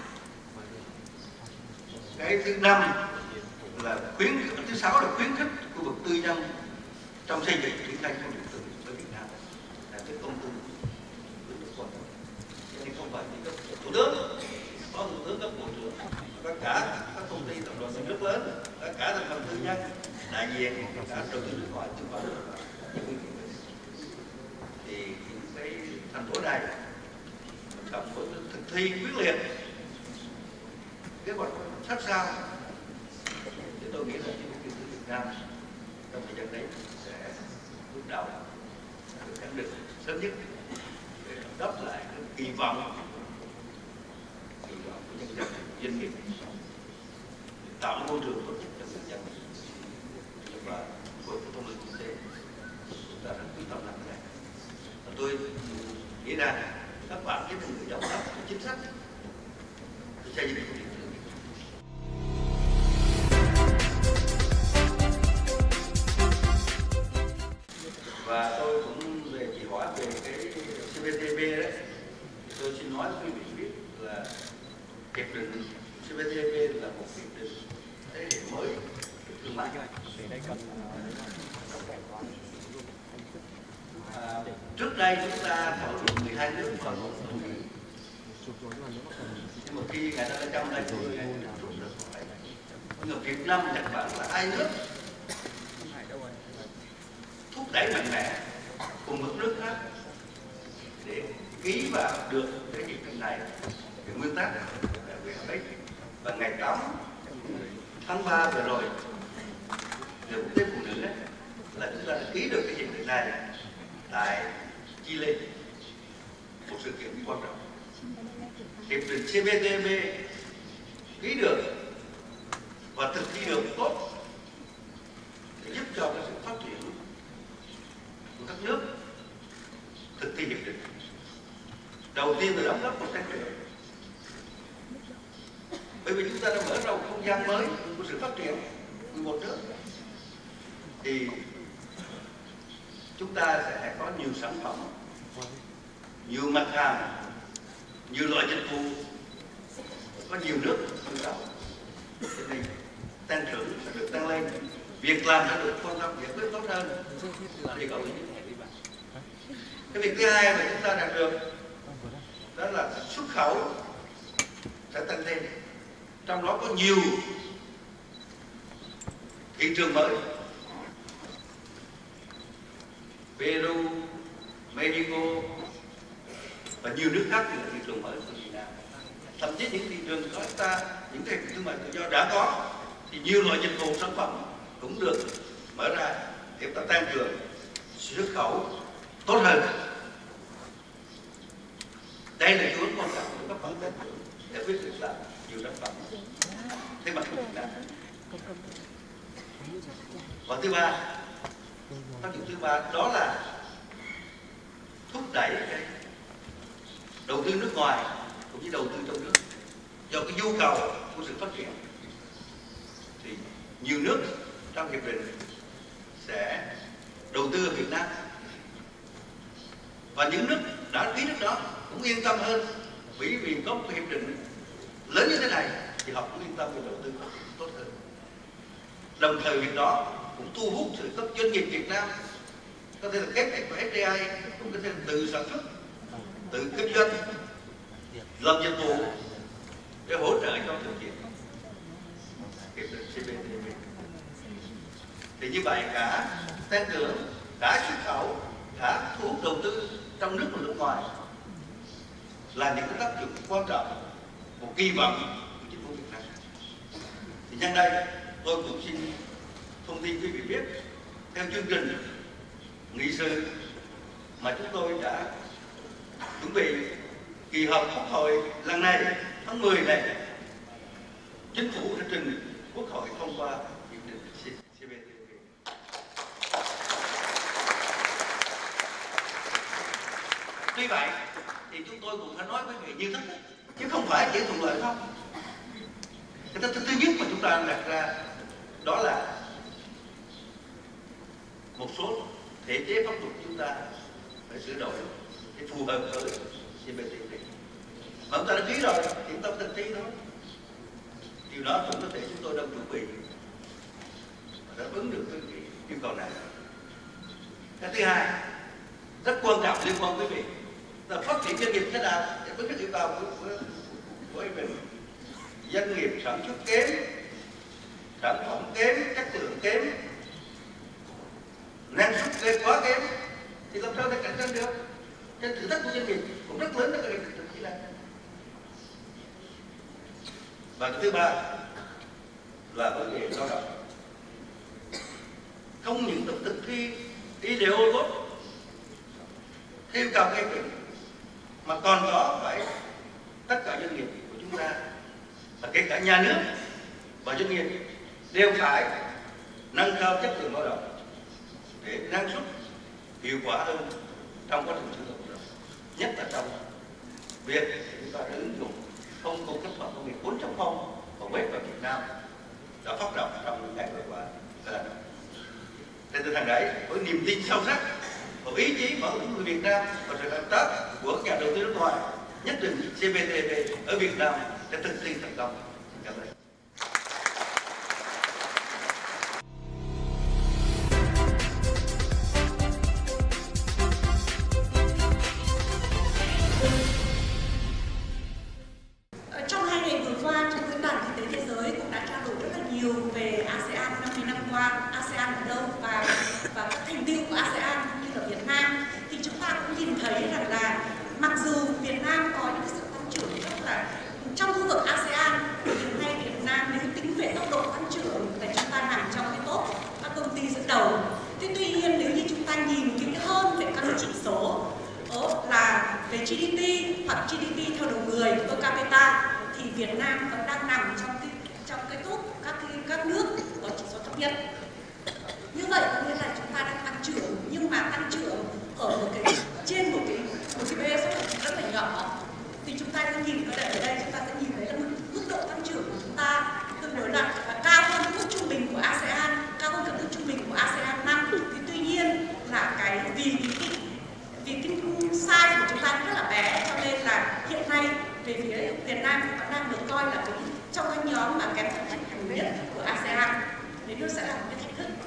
Cái thứ năm là thứ sáu là khuyến khích khu vực tư nhân trong xây dựng triển khai công điện tử ở Việt Nam là cái công tư được quan tâm. Cho nên không phải chỉ có thủ tướng, có thủ tướng, các bộ trưởng, tất cả các công ty tập đoàn rất lớn, tất cả thành phần tư nhân, đại diện, cả đầu tư nước ngoài chứ không phải thì cái thành phố này cần phải thực thi quyết liệt kế hoạch sát sao. Thì tôi nghĩ là chính phủ điện tử Việt Nam trong thời gian đấy sẽ bước đầu được khẳng định sớm nhất để đáp lại cái kỳ vọng của nhân dân, doanh nghiệp, tạo môi trường tốt nhất cho người dân và với thông lệ quốc tế. Chúng ta rất quyết tâm làm cái này. Và tôi nghĩ rằng các bạn với người đóng góp chính sách để xây dựng điện tử. Và tôi cũng về chỉ hỏi về cái CPTPP đấy, tôi xin nói với quý vị biết là hiệp định CPTPP là một hiệp định thế hệ mới thương mại. Trước đây chúng ta thảo luận 12 nước và một người, nhưng mà khi ngày ta trong đây tôi rút được hỏi, nhưng mà Việt Nam, Nhật Bản là hai nước thúc đẩy mạnh mẽ cùng các nước khác để ký vào được cái hiệp định này về nguyên tắc về hợp ích. Và ngày 8 tháng 3 vừa rồi về quốc tế phụ nữ là chúng ta đã ký được cái hiệp định này tại Chile, một sự kiện quan trọng. Hiệp định CPTPP ký được và thực thi được tốt để giúp cho cái sự phát triển của các nước thực thi hiệp định. Đầu tiên là đóng góp vào tăng trưởng, bởi vì chúng ta đã mở ra một không gian mới của sự phát triển của một nước, thì chúng ta sẽ có nhiều sản phẩm, nhiều mặt hàng, nhiều loại dịch vụ, có nhiều nước từ đó, cho nên tăng trưởng sẽ được tăng lên việc làm đã được quan tâm giải quyết tốt hơn. Thì cậu cái việc thứ hai mà chúng ta đạt được đó là xuất khẩu sẽ tăng thêm, trong đó có nhiều thị trường mới. Peru, Mexico và nhiều nước khác là thị trường mới của Việt Nam. Thậm chí những thị trường của chúng ta, những cái thương mại tự do đã có thì nhiều loại dịch vụ sản phẩm cũng được mở ra để ta tăng cường xuất khẩu tốt hơn. Đây là xu hướng quan trọng của các phần tăng trưởng để quyết định làm nhiều sản phẩm thế mạnh của Việt Nam. Và thứ ba, tác dụng thứ ba đó là thúc đẩy cái đầu tư nước ngoài cũng như đầu tư trong nước. Do cái nhu cầu của sự phát triển thì nhiều nước trong hiệp định sẽ đầu tư ở Việt Nam, và những nước đã ký nước đó cũng yên tâm hơn, bởi vì có một cái hiệp định lớn như thế này thì họ cũng yên tâm về đầu tư tốt hơn. Đồng thời việc đó cũng thu hút sự các doanh nghiệp Việt Nam có thể là kết của FDI, cũng có thể là tự sản xuất, tự kinh doanh, làm dịch vụ để hỗ trợ cho thực hiện hiệp định CPTPP. Thì như vậy cả tăng trưởng, cả xuất khẩu, cả thu hút đầu tư trong nước và nước ngoài là những cái tác dụng quan trọng, một kỳ vọng của chính phủ Việt Nam. Thì nhân đây tôi cũng xin thông tin quý vị biết, theo chương trình nghị sự mà chúng tôi đã chuẩn bị kỳ họp Quốc hội lần này tháng 10 này, chính phủ đã trình Quốc hội thông qua hiệp định CPTPP. Tuy vậy thì chúng tôi cũng phải nói với quý vị như thách thức, chứ không phải chỉ thuận lợi không. Cái thách thức thứ nhất mà chúng ta đặt ra đó là một số thể chế pháp luật chúng ta phải sửa đổi để phù hợp với CPTPP. Mà chúng ta đã ký rồi, thì chúng ta thực thi thôi. Điều đó cũng có thể chúng tôi đang chuẩn bị và đáp ứng được cái yêu cầu này. Cái thứ hai rất quan trọng liên quan quý vị là phát triển doanh nghiệp thế nào để với các yêu cầu của mình. Doanh nghiệp sản xuất kém, sản phẩm kém, chất lượng kém, năng suất kém, quá kém thì làm sao để cạnh tranh được? Cái thử thách của doanh nghiệp cũng rất lớn trong cái thực tế này. Và cái thứ ba là vấn đề lao động. Không những được thực thi ILO tốt theo yêu cầu ngay quy mà còn có phải tất cả doanh nghiệp của chúng ta, và kể cả nhà nước và doanh nghiệp đều phải nâng cao chất lượng lao động để năng suất hiệu quả hơn trong quá trình sử dụng lao động, nhất là trong việc chúng ta ứng dụng công cụ cách mạng công nghiệp 4.0 và web vào Việt Nam đã phát động trong những ngày vừa qua. Trên tinh thần đấy, với niềm tin sâu sắc và ý chí mở của người Việt Nam và sự hợp tác của nhà đầu tư nước ngoài, nhất định CPTPP ở Việt Nam sẽ thực thi thành công. Cảm ơn. Trong 2 ngày vừa qua, trong diễn đàn kinh tế thế giới cũng đã trao đổi rất là nhiều về ASEAN 50 năm qua, ASEAN ở đâu và các thành tựu của ASEAN cũng như là Việt Nam. Thì chúng ta cũng nhìn thấy rằng là mặc dù Việt Nam có những sự tăng trưởng rất là trong khu vực ASEAN, hiện nay Việt Nam nếu tính về tốc độ tăng trưởng thì chúng ta nằm trong cái top các công ty dẫn đầu. Thế tuy nhiên nếu như chúng ta nhìn kỹ hơn về các chỉ số là về GDP hoặc GDP theo đầu người per capita thì Việt Nam vẫn đang nằm trong cái top các nước có chỉ số thấp nhất. Như vậy có nghĩa là chúng ta đang tăng trưởng, nhưng mà tăng trưởng ở trên một cái base rất là nhỏ. Thì chúng ta sẽ nhìn ở đây chúng ta sẽ nhìn thấy là mức độ tăng trưởng của chúng ta tương đối là cao hơn mức trung bình của ASEAN, cao hơn cả mức trung bình của ASEAN 5. Thì tuy nhiên là vì cái size của chúng ta rất là bé, cho nên là hiện nay về phía Việt Nam vẫn đang được coi là trong cái nhóm mà kém phát triển nhất của ASEAN. Đấy nó sẽ là một cái thách thức.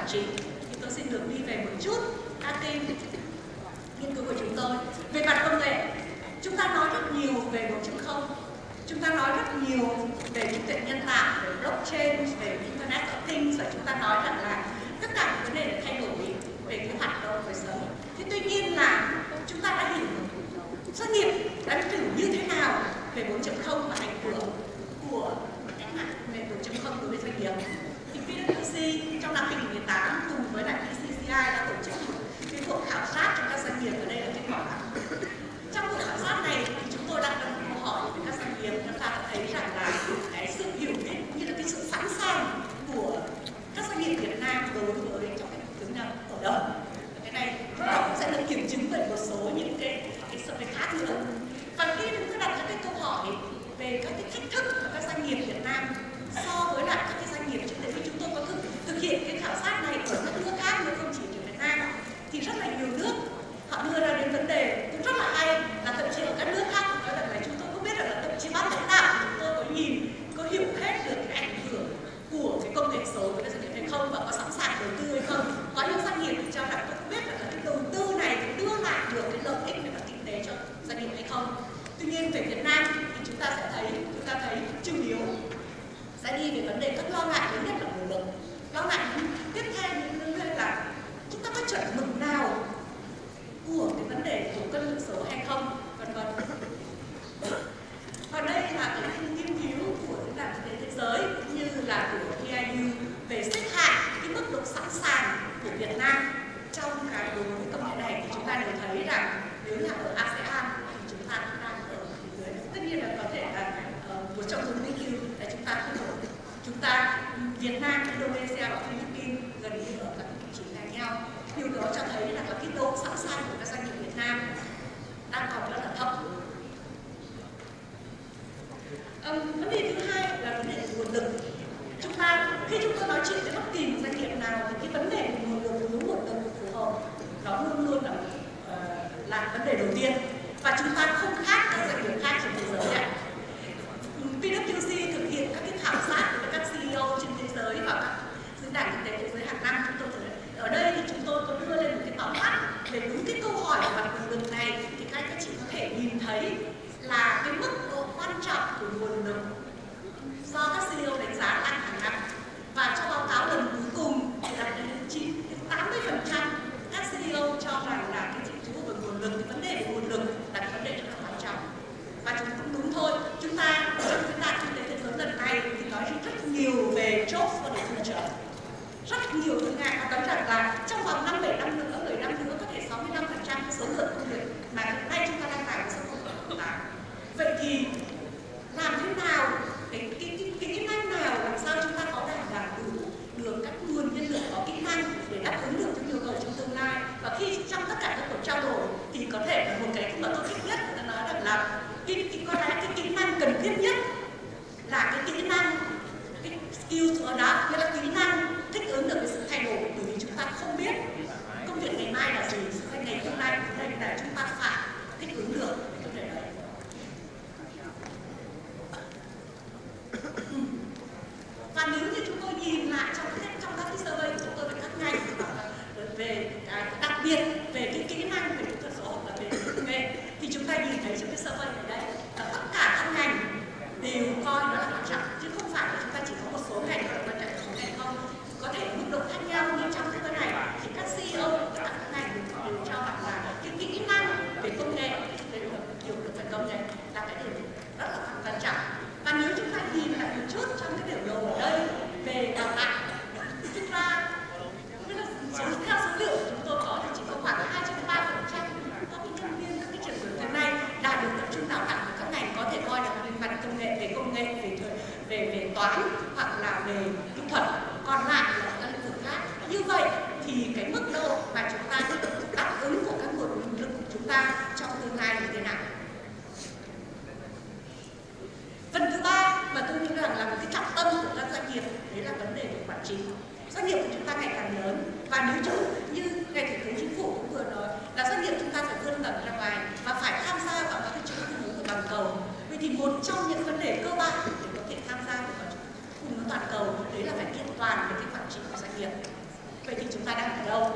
quản trị thì tôi xin được đi về một chút các cái nghiên cứu của chúng tôi. Về mặt công nghệ, chúng ta nói rất nhiều về 4.0, chúng ta nói rất nhiều về trí tuệ nhân tạo, về blockchain, về Internet of Things, và chúng ta nói rằng là tất cả những vấn đề để thay đổi về cái hoạt động đời sống. Thế tuy nhiên là chúng ta đã hiểu doanh nghiệp đã hiểu như thế nào về 4.0 và ảnh hưởng của cách mạng công nghệ 4.0 đối với doanh nghiệp. Thì PwC trong năm 2018 cùng với lại PCCI đã tổ chức một cái cuộc khảo sát cho các doanh nghiệp, ở đây là kết quả. Trong cuộc khảo sát này thì chúng tôi đặt ra một câu hỏi với các doanh nghiệp, chúng ta đã thấy rằng là cái sự hiểu biết như là cái sự sẵn sàng của các doanh nghiệp Việt Nam đối với trong cái hướng nào ở đâu. Cái này chúng ta cũng sẽ được kiểm chứng bởi một số những cái survey khác nữa. Và khi chúng ta đặt ra cái câu hỏi về các cái thách thức của các doanh nghiệp Việt Nam so với lại các cái doanh nghiệp trên thế giới, chúng tôi có thực hiện cái khảo sát này ở các nước khác nữa, không chỉ ở Việt Nam, thì rất là nhiều nước họ đưa ra đến vấn đề cũng rất là hay, là thậm chí ở các nước khác cũng nói rằng là chúng tôi không biết là thậm chí ban lãnh đạo chúng tôi có nhìn, có hiểu hết được cái ảnh hưởng của cái công nghệ số với các doanh nghiệp hay không, và có sẵn sàng đầu tư hay không. Có những doanh nghiệp thì cho rằng tôi không biết là cái đầu tư này đưa lại được cái lợi ích về mặt kinh tế cho doanh nghiệp hay không. Tuy nhiên về Việt Nam thì chúng ta thấy chủ yếu sẽ đi về vấn đề các lo ngại lớn nhất là nguồn lực. Lo ngại tiếp theo những vấn đề là chúng ta có chuẩn mực nào của cái vấn đề của cân lượng số hay không, vân vân. Và đây là cái nghiên cứu của diễn đàn kinh tế thế giới cũng như là của PIU về xếp hạng cái mức độ sẵn sàng của Việt Nam trong cái đối với công nghệ này, thì chúng ta đều thấy rằng nếu là ở ASEAN thì chúng ta cũng đang ở dưới. Tất nhiên là có thể là một trong những nghiên cứu là chúng ta không đổi. Chúng ta Việt Nam, Indonesia và Philippines gần như ở các vị trí ngang nhau. Điều đó cho thấy là cái độ sẵn sàng của các doanh nghiệp Việt Nam đang còn rất là thấp. Vấn đề thứ hai là vấn đề nguồn lực. Khi chúng ta nói chuyện với bất kỳ một doanh nghiệp nào thì cái vấn đề về nguồn lực, hướng nguồn lực phù hợp, nó luôn luôn là vấn đề đầu tiên. Và chúng ta không khác các doanh nghiệp khác trên thế giới ạ. PwC thực hiện các cái khảo sát với các CEO trên thế giới và các diễn đàn kinh tế thế giới hàng năm. Chúng tôi ở đây thì chúng tôi có đưa lên một cái tóm tắt về đúng cái câu hỏi về mặt nguồn lực này, thì các chị có thể nhìn thấy là cái mức độ quan trọng của nguồn lực do các CEO đánh giá tăng hàng năm. Và trong báo cáo lần cuối cùng thì đạt đến 80% các CEO cho rằng là cái chỉ số về nguồn lực, cái vấn đề về nguồn lực là cái vấn đề rất là quan trọng. Và chúng cũng đúng thôi, chúng ta trong diễn đàn kinh tế thế giới lần này thì nói rất nhiều về jobs for the future, rất nhiều thương ngại họ nói rằng là trong vòng 5-7 năm nữa, 10 năm nữa có thể 65% cái số lượng công việc mà hiện nay chúng ta đang làm sẽ không còn tồn. Vậy thì làm thế nào cái kỹ năng nào làm sao chúng ta có thể làm đủ được các nguồn nhân lực có kỹ năng để đáp ứng được những nhu cầu trong tương lai. Và khi trong tất cả các cuộc trao đổi thì có thể là một cái mà tôi thích nhất người ta nói rằng là có lẽ cái kỹ năng cần thiết nhất là cái kỹ năng, cái skill ở đó, nghĩa là kỹ năng thích ứng được với sự thay đổi, bởi vì chúng ta không biết công việc ngày mai là gì, ngày hôm nay đây là chúng ta phải thích ứng được vấn đề đấy. Và nếu như chúng tôi nhìn lại trong các cái survey của chúng tôi về các ngành về đặc biệt về cái kỹ năng về kỹ thuật số hoặc là về công nghệ, thì chúng ta nhìn thấy trong cái survey này đây là tất cả các ngành đều coi nó là quan trọng, chứ không phải là chúng ta chỉ có một số ngành là quan trọng, một số ngành không. Có thể mức độ khác nhau, nhưng trong cái này thì các CEO tất cả các ngành đều cho rằng là cái kỹ năng về công nghệ, hiểu được về công nghệ là cái điều rất là quan trọng. Và nếu chúng ta nhìn lại một chút trong cái biểu đồ ở đây về đào tạo, chúng ta theo số liệu của chúng tôi có thì chỉ có khoảng 2-3% các nhân viên các cái trường tuyển hiện nay đã được tập trung đào tạo ở các ngành có thể coi là về mặt công nghệ, về toán hoặc là về kỹ thuật, còn lại là các lĩnh vực khác. Như vậy thì cái mức độ mà chúng ta đáp ứng của các nguồn lực của chúng ta trong tương lai như thế nào? Phần thứ ba mà tôi nghĩ rằng là một cái trọng tâm của các doanh nghiệp đấy là vấn đề về quản trị. Doanh nghiệp của chúng ta ngày càng lớn, và nếu như ngài thủ tướng chính phủ cũng vừa nói là doanh nghiệp chúng ta phải vươn tầm ra ngoài và phải tham gia vào các cái chuỗi cung ứng của toàn cầu. Vậy thì một trong những vấn đề cơ bản để có thể tham gia vào cung ứng toàn cầu đấy là phải kiện toàn về cái quản trị của doanh nghiệp. Vậy thì chúng ta đang ở đâu?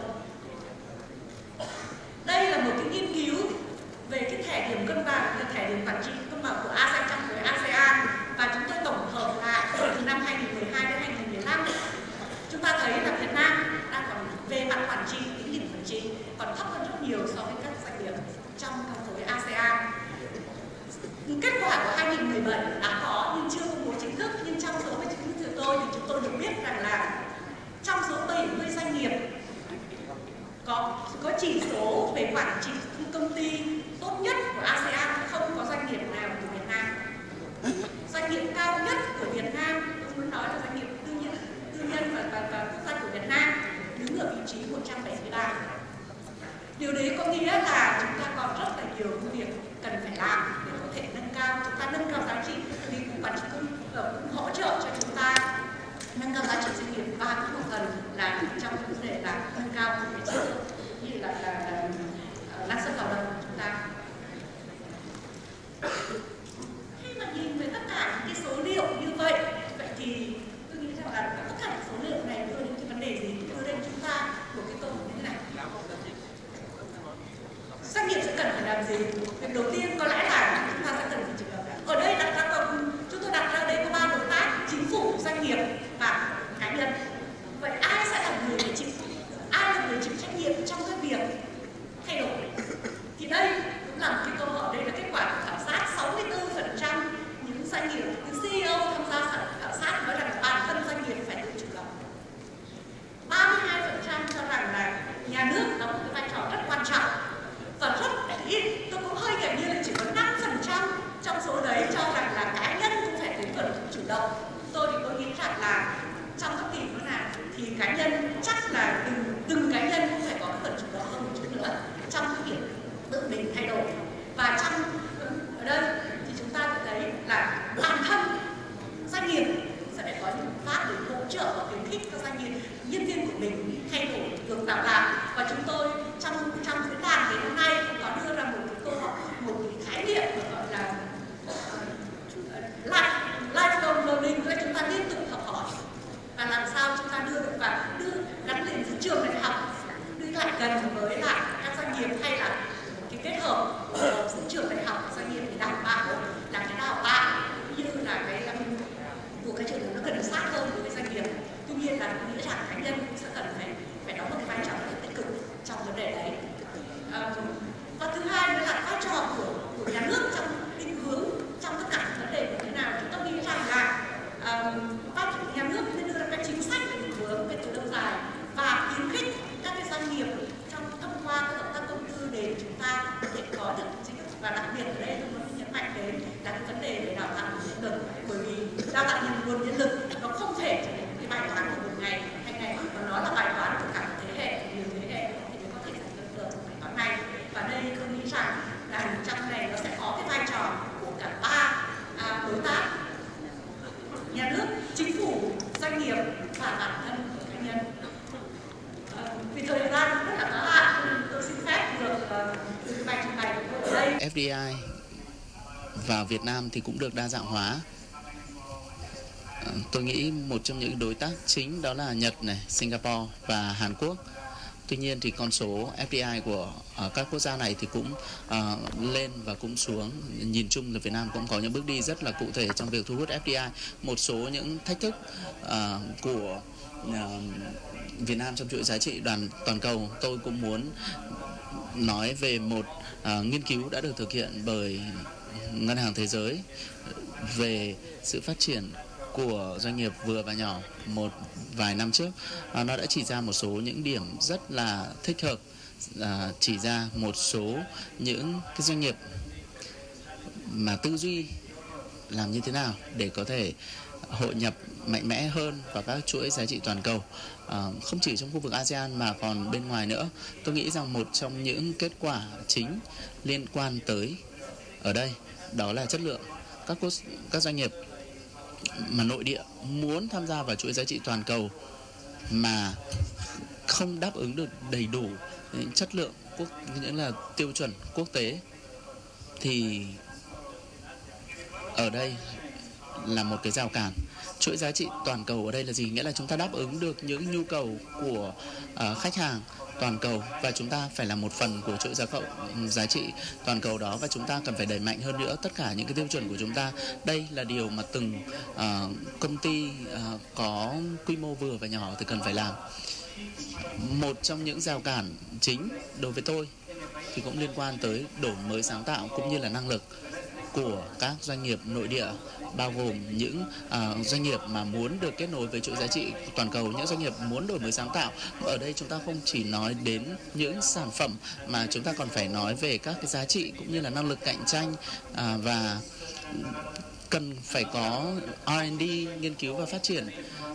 Đây là một cái nghiên cứu về cái thẻ điểm cân bằng, thẻ điểm quản trị cân bằng của ASEAN với ASEAN, và chúng tôi tổng hợp lại từ năm 2012 đến 2015. Chúng ta thấy là Việt Nam đang còn về mặt quản trị, tính điểm quản trị còn thấp hơn rất nhiều so với các doanh nghiệp trong khối ASEAN. Kết quả của 2017 đã có nhưng chưa công bố chính thức, nhưng trong số với chính thức tôi thì chúng tôi được biết rằng là trong số 70 doanh nghiệp có chỉ số về quản trị công ty tốt nhất của ASEAN, không có doanh nghiệp nào của Việt Nam. Doanh nghiệp cao nhất của Việt Nam, tôi muốn nói là doanh nghiệp tư nhân và quốc doanh của Việt Nam đứng ở vị trí 173. Điều đấy có nghĩa là chúng ta còn rất là nhiều việc cần phải làm để có thể nâng cao, chúng ta nâng cao giá trị, vì quản trị cũng hỗ trợ cho chúng ta nâng cao giá trị doanh nghiệp, và cũng một phần là trong vấn đề là nâng cao cái chất lượng như là năng suất lao động của chúng ta. Khi mà nhìn về tất cả những cái số liệu như vậy thì tôi nghĩ rằng là tất cả những số liệu này đưa đến cái vấn đề gì? Đưa đến chúng ta một cái câu hỏi như thế này: doanh nghiệp sẽ cần phải làm gì? Việc đầu tiên có lẽ là chúng ta sẽ cần phải chịu đựng. Ở đây chúng tôi đặt ra đây có 3 đối tác: chính phủ, doanh nghiệp và cá nhân. Vậy ai sẽ là người chịu? Ai là người chịu trách nhiệm trong cái việc thay đổi? Thì đây cũng là một cái câu hỏi, đây là kết quả của khảo sát. 64% những doanh nghiệp, những CEO tham gia khảo sát nói rằng bản thân doanh nghiệp phải tự chủ động. 32% cho rằng là nhà nước đóng một cái vai trò rất quan trọng, và rất ít, tôi cũng hơi ngạc nhiên là chỉ có 5% trong số đấy cho rằng là cá nhân cũng phải đến phần chủ động. Tôi thì tôi nghĩ rằng là trong các kỳ thế nào thì cá nhân chắc là từng cá nhân cũng phải có cái phần chủ động hơn một chút nữa trong cái việc tự mình thay đổi. Và trong ở đây thì chúng ta sẽ thấy là bản thân doanh nghiệp sẽ có những pháp để hỗ trợ và khuyến khích các doanh nghiệp, nhân viên của mình thay đổi, được đào tạo. Và chúng tôi trong diễn đàn ngày hôm nay cũng có đưa ra một cái câu hỏi, một cái khái niệm gọi là lifelong learning, là chúng ta liên tục học hỏi và làm sao chúng ta đưa gắn liền giữa trường đại học, đưa lại gần với lại các doanh nghiệp, hay là cái kết hợp giữa trường đại học và doanh nghiệp để đảm bảo là cái đào tạo như là cái của cái trường nó cần sát hơn với cái doanh nghiệp. Tuy nhiên là tôi nghĩ rằng cá nhân cũng sẽ cần phải đóng một cái vai trò rất tích cực trong vấn đề đấy. Và thứ hai nữa là vai trò của nhà nước trong định hướng trong tất cả những vấn đề như thế nào. Chúng tôi nghĩ rằng là vai trò nhà nước nên đưa ra các chính sách về định hướng về lâu dài và khuyến khích các cái doanh nghiệp thông qua các hợp tác công tư để chúng ta có thể có được chính thức. Và đặc biệt ở đây tôi muốn nhấn mạnh đến là cái vấn đề về đào tạo nguồn nhân lực, bởi vì đào tạo nguồn nhân lực nó không thể trở thành cái bài toán của một ngày hay ngày, mà nó là bài toán của cả một thế hệ, nhiều thế hệ thì mới có thể giải quyết được bài toán này. Và đây tôi nghĩ rằng là trong này nó sẽ có cái vai trò của cả 3 đối tác: nhà nước, chính phủ, doanh nghiệp và bản thân của cá nhân. Vì thời gian rất là có hạn, tôi xin phép được từ bài trình bày của tôi ở đây. FDI vào Việt Nam thì cũng được đa dạng hóa. Tôi nghĩ một trong những đối tác chính đó là Nhật này, Singapore và Hàn Quốc. Tuy nhiên thì con số FDI của các quốc gia này thì cũng lên và cũng xuống. Nhìn chung là Việt Nam cũng có những bước đi rất là cụ thể trong việc thu hút FDI. Một số những thách thức của Việt Nam trong chuỗi giá trị toàn cầu, tôi cũng muốn nói về một nghiên cứu đã được thực hiện bởi Ngân hàng Thế giới về sự phát triển của doanh nghiệp vừa và nhỏ một vài năm trước. Nó đã chỉ ra một số những điểm rất là thích hợp, chỉ ra một số những cái doanh nghiệp mà tư duy làm như thế nào để có thể hội nhập mạnh mẽ hơn vào các chuỗi giá trị toàn cầu, không chỉ trong khu vực ASEAN mà còn bên ngoài nữa. Tôi nghĩ rằng một trong những kết quả chính liên quan tới ở đây đó là chất lượng. Các doanh nghiệp mà nội địa muốn tham gia vào chuỗi giá trị toàn cầu mà không đáp ứng được đầy đủ những chất lượng những là tiêu chuẩn quốc tế thì ở đây là một cái rào cản. chuỗi giá trị toàn cầu ở đây là gì? Nghĩa là chúng ta đáp ứng được những nhu cầu của khách hàng toàn cầu, và chúng ta phải là một phần của chuỗi giá trị toàn cầu đó, và chúng ta cần phải đẩy mạnh hơn nữa tất cả những cái tiêu chuẩn của chúng ta. Đây là điều mà từng công ty có quy mô vừa và nhỏ thì cần phải làm. Một trong những rào cản chính đối với tôi thì cũng liên quan tới đổi mới sáng tạo cũng như là năng lực của các doanh nghiệp nội địa, bao gồm những doanh nghiệp mà muốn được kết nối với chuỗi giá trị toàn cầu, những doanh nghiệp muốn đổi mới sáng tạo. Ở đây chúng ta không chỉ nói đến những sản phẩm mà chúng ta còn phải nói về các cái giá trị cũng như là năng lực cạnh tranh, và cần phải có R&D, nghiên cứu và phát triển.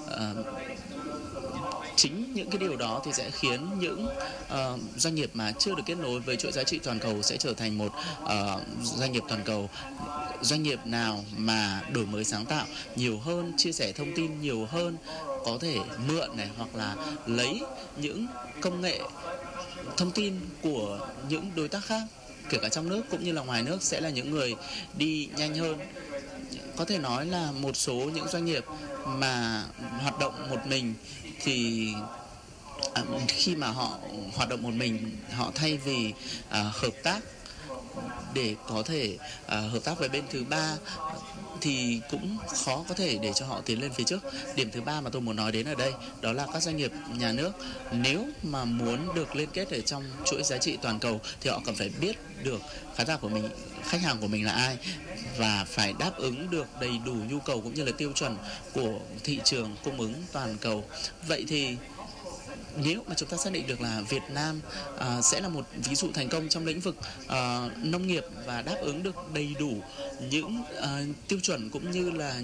Chính những cái điều đó thì sẽ khiến những doanh nghiệp mà chưa được kết nối với chuỗi giá trị toàn cầu sẽ trở thành một doanh nghiệp toàn cầu. Doanh nghiệp nào mà đổi mới sáng tạo nhiều hơn, chia sẻ thông tin nhiều hơn, có thể mượn này hoặc là lấy những công nghệ thông tin của những đối tác khác, kể cả trong nước cũng như là ngoài nước, sẽ là những người đi nhanh hơn. Có thể nói là một số những doanh nghiệp mà hoạt động một mình thì khi mà họ hoạt động một mình, họ thay vì hợp tác để có thể hợp tác với bên thứ ba thì cũng khó có thể để cho họ tiến lên phía trước. Điểm thứ ba mà tôi muốn nói đến ở đây đó là các doanh nghiệp nhà nước, nếu mà muốn được liên kết ở trong chuỗi giá trị toàn cầu thì họ cần phải biết được khán giả của mình, khách hàng của mình là ai, và phải đáp ứng được đầy đủ nhu cầu cũng như là tiêu chuẩn của thị trường cung ứng toàn cầu. Vậy thì nếu mà chúng ta xác định được là Việt Nam sẽ là một ví dụ thành công trong lĩnh vực nông nghiệp và đáp ứng được đầy đủ những tiêu chuẩn cũng như là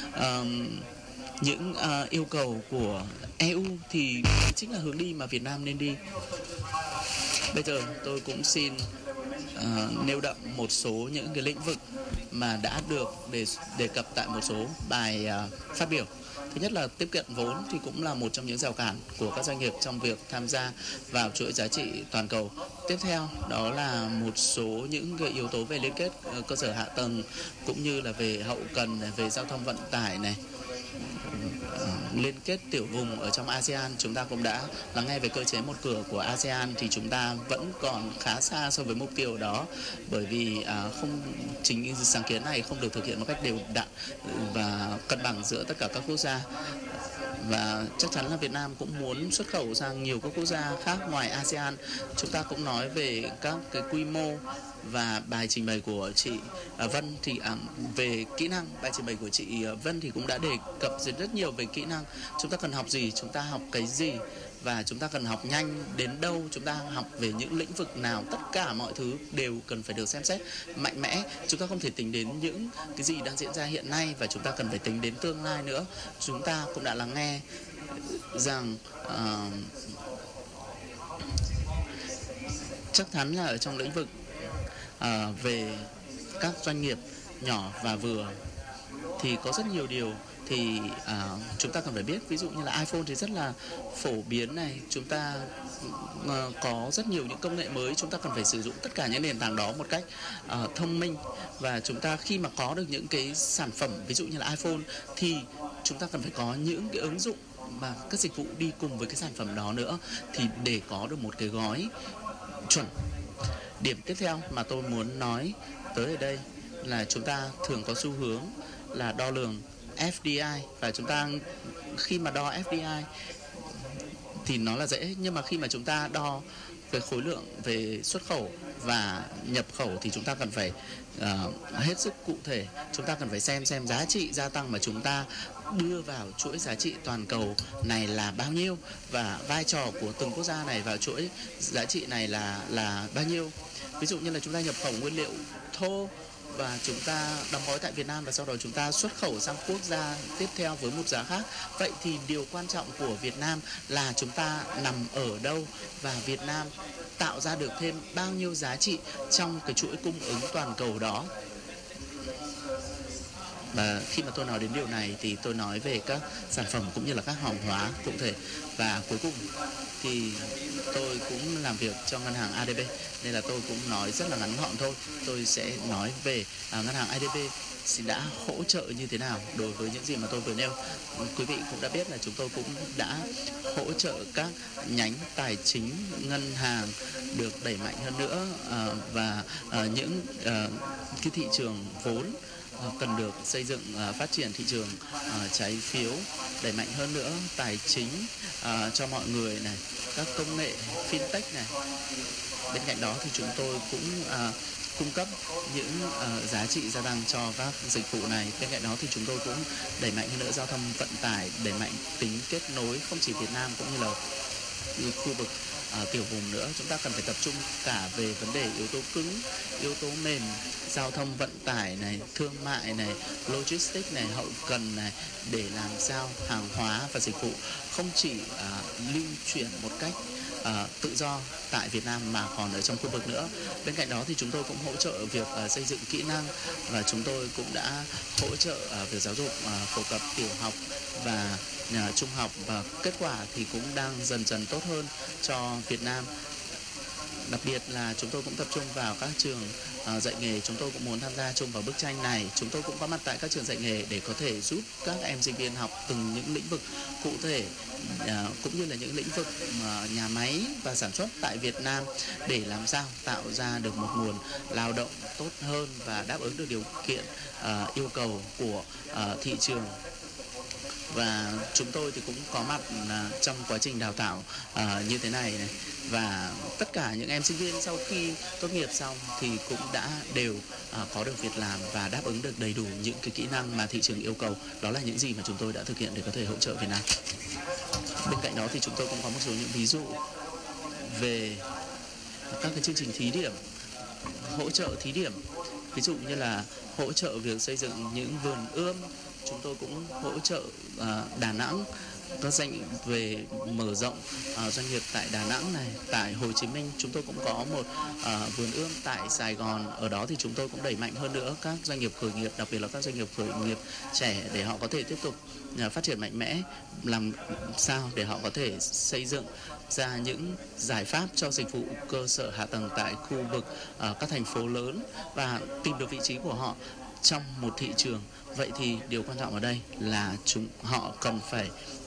những yêu cầu của EU, thì chính là hướng đi mà Việt Nam nên đi. Bây giờ tôi cũng xin nêu đậm một số những cái lĩnh vực mà đã được đề cập tại một số bài phát biểu. Thứ nhất là tiếp cận vốn thì cũng là một trong những rào cản của các doanh nghiệp trong việc tham gia vào chuỗi giá trị toàn cầu. Tiếp theo đó là một số những cái yếu tố về liên kết cơ sở hạ tầng cũng như là về hậu cần này, về giao thông vận tải này, liên kết tiểu vùng ở trong ASEAN. Chúng ta cũng đã lắng nghe về cơ chế một cửa của ASEAN thì chúng ta vẫn còn khá xa so với mục tiêu đó, bởi vì chính sáng kiến này không được thực hiện một cách đều đặn và cân bằng giữa tất cả các quốc gia. Và chắc chắn là Việt Nam cũng muốn xuất khẩu sang nhiều các quốc gia khác ngoài ASEAN. Chúng ta cũng nói về các cái quy mô và bài trình bày của chị Vân thì về kỹ năng, bài trình bày của chị Vân thì cũng đã đề cập rất nhiều về kỹ năng. Chúng ta cần học gì, chúng ta học cái gì và chúng ta cần học nhanh đến đâu, chúng ta học về những lĩnh vực nào, tất cả mọi thứ đều cần phải được xem xét mạnh mẽ. Chúng ta không thể tính đến những cái gì đang diễn ra hiện nay và chúng ta cần phải tính đến tương lai nữa. Chúng ta cũng đã lắng nghe rằng chắc chắn là ở trong lĩnh vực về các doanh nghiệp nhỏ và vừa thì có rất nhiều điều thì chúng ta cần phải biết. Ví dụ như là iPhone thì rất là phổ biến này, chúng ta có rất nhiều những công nghệ mới, chúng ta cần phải sử dụng tất cả những nền tảng đó một cách thông minh. Và chúng ta khi mà có được những cái sản phẩm ví dụ như là iPhone thì chúng ta cần phải có những cái ứng dụng và các dịch vụ đi cùng với cái sản phẩm đó nữa, thì để có được một cái gói chuẩn. Điểm tiếp theo mà tôi muốn nói tới ở đây là chúng ta thường có xu hướng là đo lường FDI, và chúng ta khi mà đo FDI thì nó là dễ, nhưng mà khi mà chúng ta đo về khối lượng, về xuất khẩu và nhập khẩu thì chúng ta cần phải hết sức cụ thể. Chúng ta cần phải xem giá trị gia tăng mà chúng ta đưa vào chuỗi giá trị toàn cầu này là bao nhiêu, và vai trò của từng quốc gia này vào chuỗi giá trị này là bao nhiêu. Ví dụ như là chúng ta nhập khẩu nguyên liệu thô và chúng ta đóng gói tại Việt Nam và sau đó chúng ta xuất khẩu sang quốc gia tiếp theo với một giá khác. Vậy thì điều quan trọng của Việt Nam là chúng ta nằm ở đâu và Việt Nam tạo ra được thêm bao nhiêu giá trị trong cái chuỗi cung ứng toàn cầu đó. Và khi mà tôi nói đến điều này thì tôi nói về các sản phẩm cũng như là các hàng hóa cụ thể. Và cuối cùng thì tôi cũng làm việc cho ngân hàng ADB nên là tôi cũng nói rất là ngắn gọn thôi. Tôi sẽ nói về ngân hàng ADB đã hỗ trợ như thế nào đối với những gì mà tôi vừa nêu. Quý vị cũng đã biết là chúng tôi cũng đã hỗ trợ các nhánh tài chính, ngân hàng được đẩy mạnh hơn nữa, và những cái thị trường vốn cần được xây dựng, phát triển thị trường trái phiếu đẩy mạnh hơn nữa, tài chính cho mọi người này, các công nghệ fintech này. Bên cạnh đó thì chúng tôi cũng cung cấp những giá trị gia tăng cho các dịch vụ này. Bên cạnh đó thì chúng tôi cũng đẩy mạnh hơn nữa giao thông vận tải, đẩy mạnh tính kết nối không chỉ Việt Nam cũng như là khu vực tiểu vùng nữa. Chúng ta cần phải tập trung cả về vấn đề yếu tố cứng, yếu tố mềm, giao thông vận tải này, thương mại này, logistics này, hậu cần này, để làm sao hàng hóa và dịch vụ không chỉ lưu chuyển một cách tự do tại Việt Nam mà còn ở trong khu vực nữa. Bên cạnh đó thì chúng tôi cũng hỗ trợ việc xây dựng kỹ năng, và chúng tôi cũng đã hỗ trợ việc giáo dục phổ cập tiểu học và trung học, và kết quả thì cũng đang dần dần tốt hơn cho Việt Nam. Đặc biệt là chúng tôi cũng tập trung vào các trường dạy nghề. Chúng tôi cũng muốn tham gia chung vào bức tranh này. Chúng tôi cũng có mặt tại các trường dạy nghề để có thể giúp các em sinh viên học từng những lĩnh vực cụ thể, cũng như là những lĩnh vực nhà máy và sản xuất tại Việt Nam, để làm sao tạo ra được một nguồn lao động tốt hơn và đáp ứng được điều kiện yêu cầu của thị trường. Và chúng tôi thì cũng có mặt trong quá trình đào tạo như thế này, và tất cả những em sinh viên sau khi tốt nghiệp xong thì cũng đã đều có được việc làm và đáp ứng được đầy đủ những cái kỹ năng mà thị trường yêu cầu. Đó là những gì mà chúng tôi đã thực hiện để có thể hỗ trợ Việt Nam. Bên cạnh đó thì chúng tôi cũng có một số những ví dụ về các cái chương trình thí điểm, hỗ trợ thí điểm, ví dụ như là hỗ trợ việc xây dựng những vườn ươm. Chúng tôi cũng hỗ trợ Đà Nẵng các về mở rộng doanh nghiệp tại Đà Nẵng này, tại Hồ Chí Minh chúng tôi cũng có một vườn ươm tại Sài Gòn. Ở đó thì chúng tôi cũng đẩy mạnh hơn nữa các doanh nghiệp khởi nghiệp, đặc biệt là các doanh nghiệp khởi nghiệp trẻ, để họ có thể tiếp tục phát triển mạnh mẽ, làm sao để họ có thể xây dựng ra những giải pháp cho dịch vụ cơ sở hạ tầng tại khu vực các thành phố lớn và tìm được vị trí của họ trong một thị trường. Vậy thì điều quan trọng ở đây là họ cần phải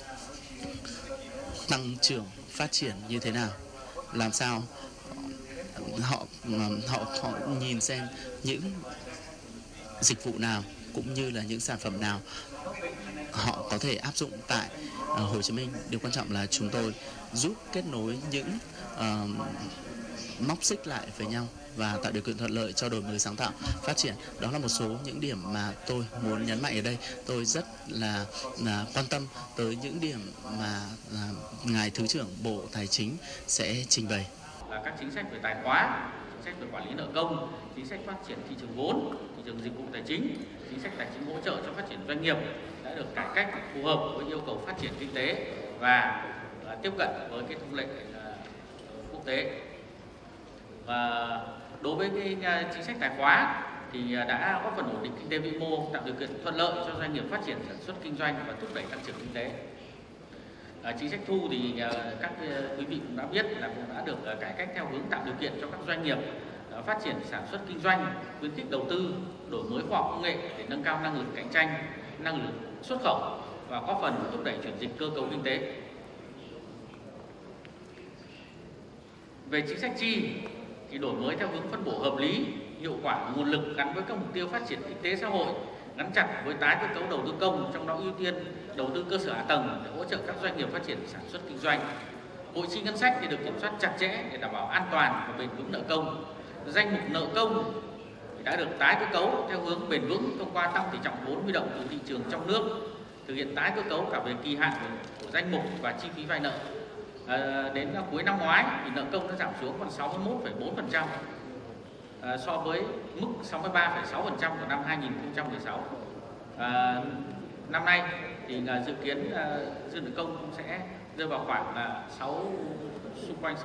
tăng trưởng phát triển như thế nào, làm sao họ nhìn xem những dịch vụ nào cũng như là những sản phẩm nào họ có thể áp dụng tại Hồ Chí Minh. Điều quan trọng là chúng tôi giúp kết nối những móc xích lại với nhau và tạo điều kiện thuận lợi cho đổi mới sáng tạo, phát triển. Đó là một số những điểm mà tôi muốn nhấn mạnh ở đây. Tôi rất là quan tâm tới những điểm mà Ngài Thứ trưởng Bộ Tài chính sẽ trình bày. Là các chính sách về tài khóa, chính sách về quản lý nợ công, chính sách phát triển thị trường vốn, thị trường dịch vụ tài chính, chính sách tài chính hỗ trợ cho phát triển doanh nghiệp đã được cải cách phù hợp với yêu cầu phát triển kinh tế và tiếp cận với cái thông lệ quốc tế. Và đối với cái chính sách tài khóa thì đã góp phần ổn định kinh tế vĩ mô, tạo điều kiện thuận lợi cho doanh nghiệp phát triển sản xuất kinh doanh và thúc đẩy tăng trưởng kinh tế. Chính sách thu thì các quý vị cũng đã biết là cũng đã được cải cách theo hướng tạo điều kiện cho các doanh nghiệp phát triển sản xuất kinh doanh, khuyến khích đầu tư, đổi mới khoa học công nghệ để nâng cao năng lực cạnh tranh, năng lực xuất khẩu và góp phần thúc đẩy chuyển dịch cơ cấu kinh tế. Về chính sách chi thì đổi mới theo hướng phân bổ hợp lý, hiệu quả nguồn lực gắn với các mục tiêu phát triển kinh tế xã hội, gắn chặt với tái cơ cấu đầu tư công, trong đó ưu tiên đầu tư cơ sở hạ tầng để hỗ trợ các doanh nghiệp phát triển sản xuất kinh doanh. Bội chi ngân sách thì được kiểm soát chặt chẽ để đảm bảo an toàn và bền vững nợ công. Danh mục nợ công đã được tái cơ cấu theo hướng bền vững thông qua tăng tỷ trọng vốn huy động từ thị trường trong nước, thực hiện tái cơ cấu cả về kỳ hạn của danh mục và chi phí vay nợ. Đến cuối năm ngoái thì nợ công đã giảm xuống còn 61,4% so với mức 63,6% của năm 2016. Năm nay thì dự kiến dư nợ công cũng sẽ rơi vào khoảng là xung quanh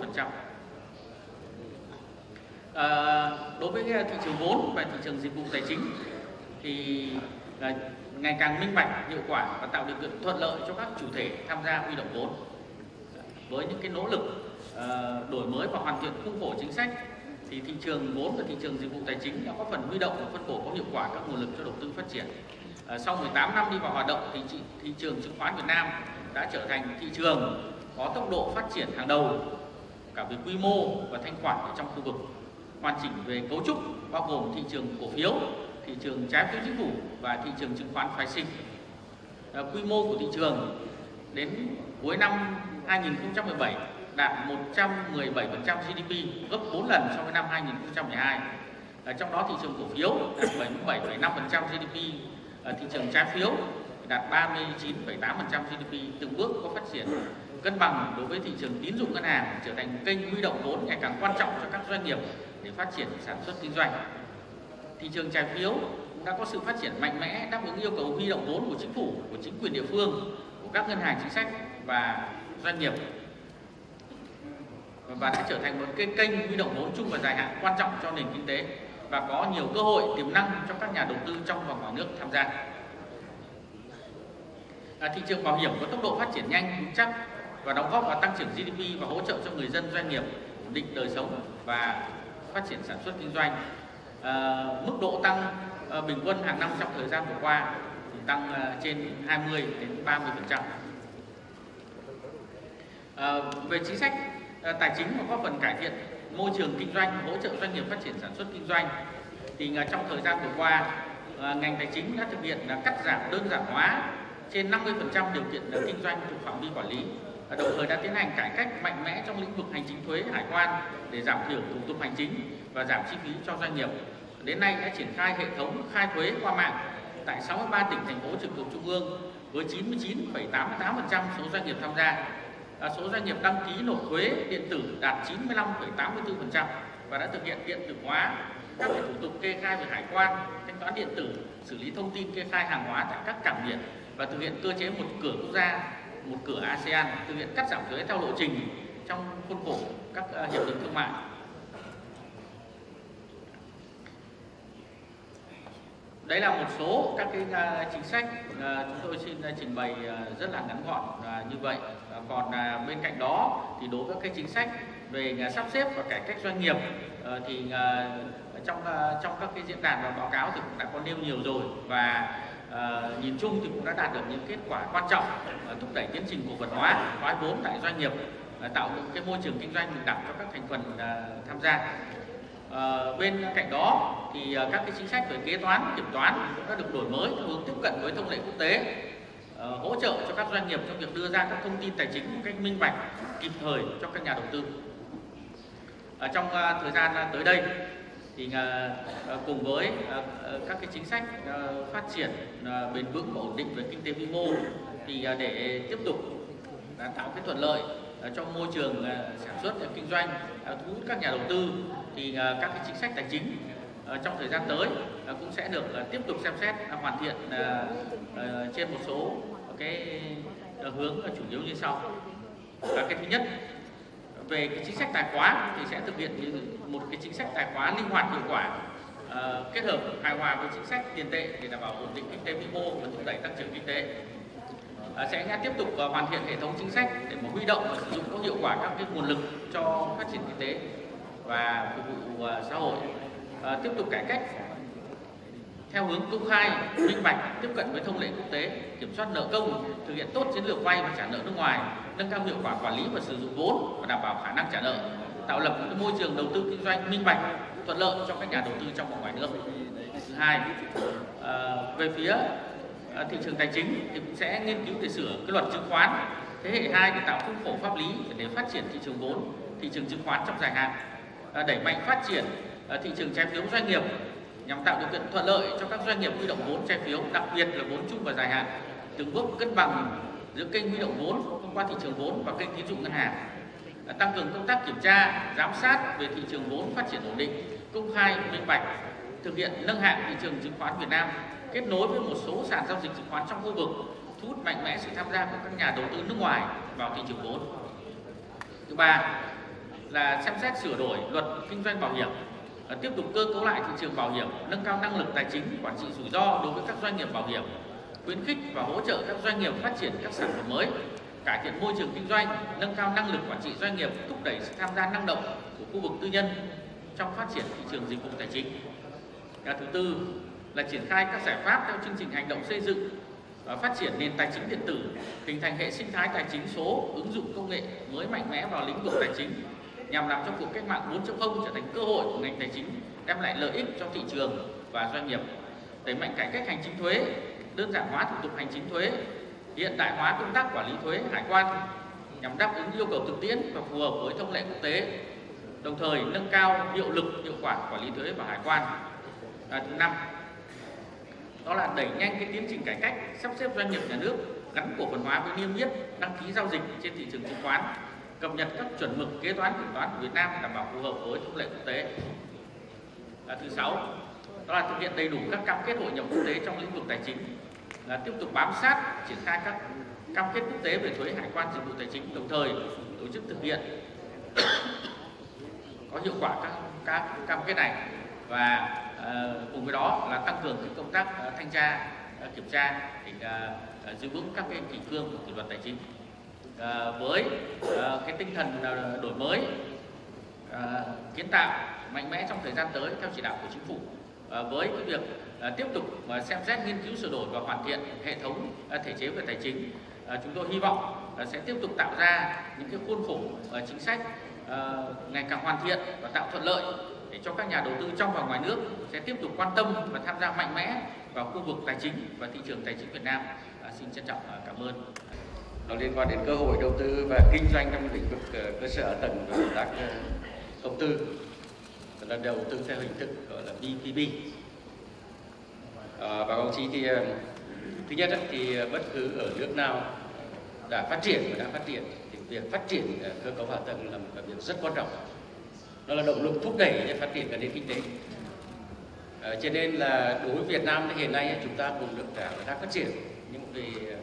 61%. Đối với thị trường vốn và thị trường dịch vụ tài chính thì ngày càng minh bạch, hiệu quả và tạo điều kiện thuận lợi cho các chủ thể tham gia huy động vốn. Với những cái nỗ lực đổi mới và hoàn thiện khung khổ chính sách thì thị trường vốn và thị trường dịch vụ tài chính đã có phần huy động và phân bổ có hiệu quả các nguồn lực cho đầu tư phát triển. Sau 18 năm đi vào hoạt động thì thị trường chứng khoán Việt Nam đã trở thành thị trường có tốc độ phát triển hàng đầu cả về quy mô và thanh khoản ở trong khu vực, hoàn chỉnh về cấu trúc bao gồm thị trường cổ phiếu, thị trường trái phiếu chính phủ và thị trường chứng khoán phái sinh. Quy mô của thị trường đến cuối năm 2017 đạt 117% GDP, gấp 4 lần so với năm 2012. Trong đó thị trường cổ phiếu đạt 77,5% GDP, thị trường trái phiếu đạt 39,8% GDP, từng bước có phát triển cân bằng đối với thị trường tín dụng ngân hàng, trở thành kênh huy động vốn ngày càng quan trọng cho các doanh nghiệp để phát triển sản xuất kinh doanh. Thị trường trái phiếu cũng đã có sự phát triển mạnh mẽ, đáp ứng yêu cầu huy động vốn của chính phủ, của chính quyền địa phương, của các ngân hàng chính sách và doanh nghiệp, và đã trở thành một cái kênh huy động vốn chung và dài hạn quan trọng cho nền kinh tế và có nhiều cơ hội tiềm năng cho các nhà đầu tư trong và ngoài nước tham gia. Thị trường bảo hiểm có tốc độ phát triển nhanh, vững chắc và đóng góp vào tăng trưởng GDP và hỗ trợ cho người dân, doanh nghiệp ổn định đời sống và phát triển sản xuất kinh doanh. Mức độ tăng bình quân hàng năm trong thời gian vừa qua thì tăng trên 20 đến 30%. Về chính sách tài chính và góp phần cải thiện môi trường kinh doanh, hỗ trợ doanh nghiệp phát triển sản xuất kinh doanh thì trong thời gian vừa qua ngành tài chính đã thực hiện cắt giảm, đơn giản hóa trên 50% điều kiện kinh doanh thuộc phạm vi quản lý, đồng thời đã tiến hành cải cách mạnh mẽ trong lĩnh vực hành chính thuế, hải quan để giảm thiểu thủ tục hành chính và giảm chi phí cho doanh nghiệp. Đến nay đã triển khai hệ thống khai thuế qua mạng tại 63 tỉnh, thành phố trực thuộc trung ương với 99,88% số doanh nghiệp tham gia. Số doanh nghiệp đăng ký nộp thuế điện tử đạt 95,84% và đã thực hiện điện tử hóa các thủ tục kê khai về hải quan, thanh toán điện tử, xử lý thông tin kê khai hàng hóa tại các cảng biển và thực hiện cơ chế một cửa quốc gia, một cửa ASEAN, thực hiện cắt giảm thuế theo lộ trình trong khuôn khổ các hiệp định thương mại. Đấy là một số các cái chính sách chúng tôi xin trình bày rất là ngắn gọn như vậy. Còn bên cạnh đó thì đối với cái chính sách về sắp xếp và cải cách doanh nghiệp thì trong các cái diễn đàn và báo cáo thì cũng đã có nêu nhiều rồi, và nhìn chung thì cũng đã đạt được những kết quả quan trọng, thúc đẩy tiến trình cổ phần hóa, thoái vốn tại doanh nghiệp, tạo được cái môi trường kinh doanh bình đẳng cho các thành phần tham gia. Bên cạnh đó thì các cái chính sách về kế toán, kiểm toán cũng đã được đổi mới theo hướng tiếp cận với thông lệ quốc tế, hỗ trợ cho các doanh nghiệp trong việc đưa ra các thông tin tài chính một cách minh bạch, kịp thời cho các nhà đầu tư. Trong thời gian tới đây thì cùng với các cái chính sách phát triển bền vững và ổn định về kinh tế vĩ mô thì để tiếp tục tạo cái thuận lợi trong môi trường sản xuất và kinh doanh, thu hút các nhà đầu tư thì các cái chính sách tài chính trong thời gian tới cũng sẽ được tiếp tục xem xét hoàn thiện trên một số cái hướng chủ yếu như sau. Cái thứ nhất, về cái chính sách tài khóa thì sẽ thực hiện một cái chính sách tài khóa linh hoạt, hiệu quả, kết hợp hài hòa với chính sách tiền tệ để đảm bảo ổn định kinh tế vĩ mô và thúc đẩy tăng trưởng kinh tế. Sẽ tiếp tục hoàn thiện hệ thống chính sách để mà huy động và sử dụng có hiệu quả các cái nguồn lực cho phát triển kinh tế và phục vụ xã hội. Tiếp tục cải cách theo hướng công khai, minh bạch, tiếp cận với thông lệ quốc tế, kiểm soát nợ công, thực hiện tốt chiến lược vay và trả nợ nước ngoài, nâng cao hiệu quả quản lý và sử dụng vốn và đảm bảo khả năng trả nợ, tạo lập một môi trường đầu tư kinh doanh minh bạch, thuận lợi cho các nhà đầu tư trong và ngoài nước. Thứ hai, về phía thị trường tài chính thì cũng sẽ nghiên cứu để sửa cái luật chứng khoán thế hệ 2 để tạo khuôn khổ pháp lý để phát triển thị trường vốn, thị trường chứng khoán trong dài hạn, đẩy mạnh phát triển thị trường trái phiếu doanh nghiệp nhằm tạo điều kiện thuận lợi cho các doanh nghiệp huy động vốn trái phiếu, đặc biệt là vốn chung và dài hạn, từng bước cân bằng giữa kênh huy động vốn thông qua thị trường vốn và kênh tín dụng ngân hàng, tăng cường công tác kiểm tra, giám sát về thị trường vốn phát triển ổn định, công khai, minh bạch, thực hiện nâng hạng thị trường chứng khoán Việt Nam, kết nối với một số sàn giao dịch chứng khoán trong khu vực, thu hút mạnh mẽ sự tham gia của các nhà đầu tư nước ngoài vào thị trường vốn. Thứ ba là xem xét sửa đổi luật kinh doanh bảo hiểm, tiếp tục cơ cấu lại thị trường bảo hiểm, nâng cao năng lực tài chính, quản trị rủi ro đối với các doanh nghiệp bảo hiểm, khuyến khích và hỗ trợ các doanh nghiệp phát triển các sản phẩm mới, cải thiện môi trường kinh doanh, nâng cao năng lực quản trị doanh nghiệp, thúc đẩy sự tham gia năng động của khu vực tư nhân, trong phát triển thị trường dịch vụ tài chính. Thứ tư là triển khai các giải pháp theo chương trình hành động xây dựng và phát triển nền tài chính điện tử, hình thành hệ sinh thái tài chính số, ứng dụng công nghệ mới mạnh mẽ vào lĩnh vực tài chính nhằm làm cho cuộc cách mạng 4.0 trở thành cơ hội của ngành tài chính, đem lại lợi ích cho thị trường và doanh nghiệp. Đẩy mạnh cải cách hành chính thuế, đơn giản hóa thủ tục hành chính thuế, hiện đại hóa công tác quản lý thuế hải quan nhằm đáp ứng yêu cầu thực tiễn và phù hợp với thông lệ quốc tế, đồng thời nâng cao hiệu lực, hiệu quả quản lý thuế và hải quan. Thứ năm, đó là đẩy nhanh cái tiến trình cải cách, sắp xếp doanh nghiệp nhà nước gắn cổ phần hóa với niêm yết, đăng ký giao dịch trên thị trường chứng khoán, cập nhật các chuẩn mực kế toán kiểm toán của Việt Nam đảm bảo phù hợp với thông lệ quốc tế. Thứ sáu, đó là thực hiện đầy đủ các cam kết hội nhập quốc tế trong lĩnh vực tài chính, là tiếp tục bám sát triển khai các cam kết quốc tế về thuế, hải quan, dịch vụ tài chính, đồng thời tổ chức thực hiện có hiệu quả các cam kết này, và cùng với đó là tăng cường công tác thanh tra, kiểm tra để giữ vững các cái kỷ cương của kỷ luật tài chính. Với cái tinh thần đổi mới, kiến tạo mạnh mẽ trong thời gian tới theo chỉ đạo của Chính phủ, với cái việc tiếp tục xem xét, nghiên cứu, sửa đổi và hoàn thiện hệ thống thể chế về tài chính, chúng tôi hy vọng sẽ tiếp tục tạo ra những cái khuôn khổ chính sách ngày càng hoàn thiện và tạo thuận lợi để cho các nhà đầu tư trong và ngoài nước sẽ tiếp tục quan tâm và tham gia mạnh mẽ vào khu vực tài chính và thị trường tài chính Việt Nam. Xin trân trọng cảm ơn. Nó liên quan đến cơ hội đầu tư và kinh doanh trong lĩnh vực cơ sở hạ tầng và hợp tác công tư, là đầu tư theo hình thức gọi là PPP. Và công chí thì thứ nhất thì bất cứ ở nước nào đã phát triển và đang phát triển thì việc phát triển cơ cấu hạ tầng là một việc rất quan trọng. Nó là động lực thúc đẩy để phát triển cả nền kinh tế. Cho nên là đối với Việt Nam thì hiện nay chúng ta cũng được đang phát triển, nhưng về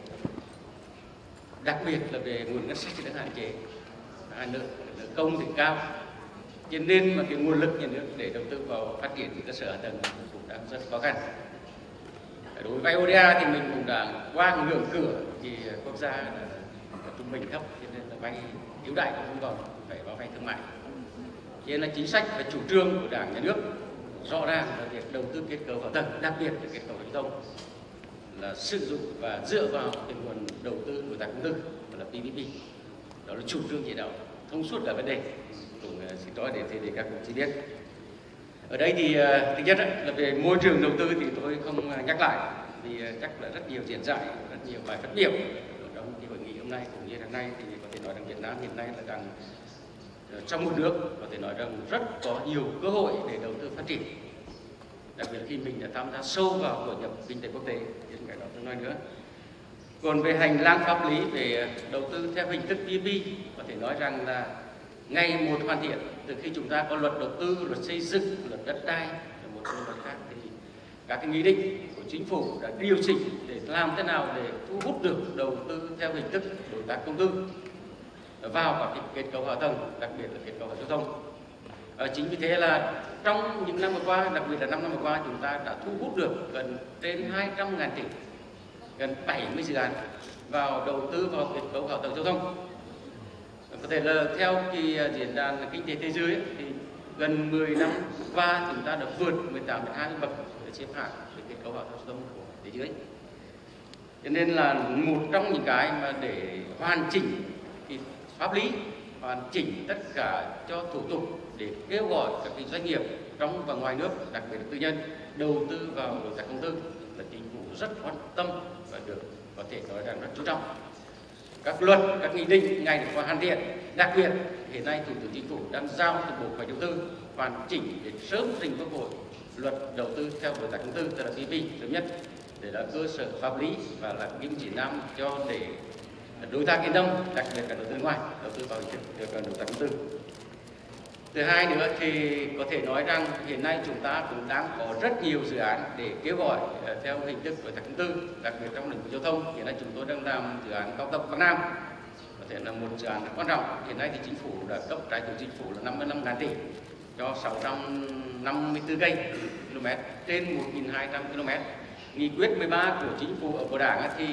đặc biệt là về nguồn ngân sách thì đang hạn chế, nợ công thì cao, cho nên mà cái nguồn lực nhà nước để đầu tư vào phát triển cơ sở hạ tầng cũng đang rất khó khăn. Đối với vay ODA thì mình cũng đã qua ngưỡng cửa thì quốc gia là trung bình thấp, cho nên là vay ưu đãi cũng không còn, phải vào vay thương mại. Cho nên là chính sách và chủ trương của Đảng, Nhà nước rõ ràng là việc đầu tư kết cấu hạ tầng, đặc biệt là kết cấu giao thông, là sử dụng và dựa vào cái nguồn đầu tư của tài công tư, là PPP. Đó là chủ trương chỉ đạo thông suốt cả vấn đề. Cũng xin nói để các đồng chí biết. Ở đây thì thứ nhất là về môi trường đầu tư thì tôi không nhắc lại, vì chắc là rất nhiều diễn giải, rất nhiều bài phát biểu trong cái hội nghị hôm nay cũng như hôm nay, thì có thể nói rằng Việt Nam hiện nay là đang trong một nước có thể nói rằng rất có nhiều cơ hội để đầu tư phát triển, đặc biệt khi mình đã tham gia sâu vào hội nhập kinh tế quốc tế. Thì cái đó tôi nói nữa. Còn về hành lang pháp lý về đầu tư theo hình thức PPP, có thể nói rằng là ngày một hoàn thiện. Từ khi chúng ta có luật đầu tư, luật xây dựng, luật đất đai và một số luật khác, thì các cái nghị định của Chính phủ đã điều chỉnh để làm thế nào để thu hút được đầu tư theo hình thức đối tác công tư vào các cái kết cấu hạ tầng, đặc biệt là kết cấu hạ giao thông. Chính vì thế là trong những năm vừa qua, đặc biệt là 5 năm vừa qua, chúng ta đã thu hút được gần trên 200.000 tỷ, gần 70 dự án vào đầu tư vào kết cấu hạ tầng giao thông. Có thể là theo cái diễn đàn kinh tế thế giới thì gần 10 năm qua chúng ta đã vượt 18 bậc để xếp hạng về kết cấu hạ tầng giao thông của thế giới. Cho nên là một trong những cái mà để hoàn chỉnh cái pháp lý, hoàn chỉnh tất cả cho thủ tục để kêu gọi các cái doanh nghiệp trong và ngoài nước, đặc biệt là tư nhân, đầu tư vào đối tác công tư, là Chính phủ rất quan tâm và được có thể nói rằng rất chú trọng. Các luật, các nghị định ngày được hoàn thiện, đặc biệt hiện nay Thủ tướng Chính phủ đang giao cho Bộ Kế hoạch Đầu tư hoàn chỉnh để sớm trình Quốc hội luật đầu tư theo đối tác công tư, tức là PPP sớm nhất, để là cơ sở pháp lý và là kim chỉ nam cho để đối tác yên tâm, đặc biệt là đầu tư ngoài, đầu tư vào hình thức đối tác công tư. Thứ hai nữa thì có thể nói rằng hiện nay chúng ta cũng đang có rất nhiều dự án để kêu gọi theo hình thức đối tác công tư, đặc biệt trong lĩnh vực giao thông. Hiện nay chúng tôi đang làm dự án cao tốc Bắc Nam, có thể là một dự án rất quan trọng. Hiện nay thì Chính phủ đã cấp trái phiếu Chính phủ là 55.000 tỷ cho 654 km trên 1.200 km. Nghị quyết 13 của Chính phủ của Đảng thì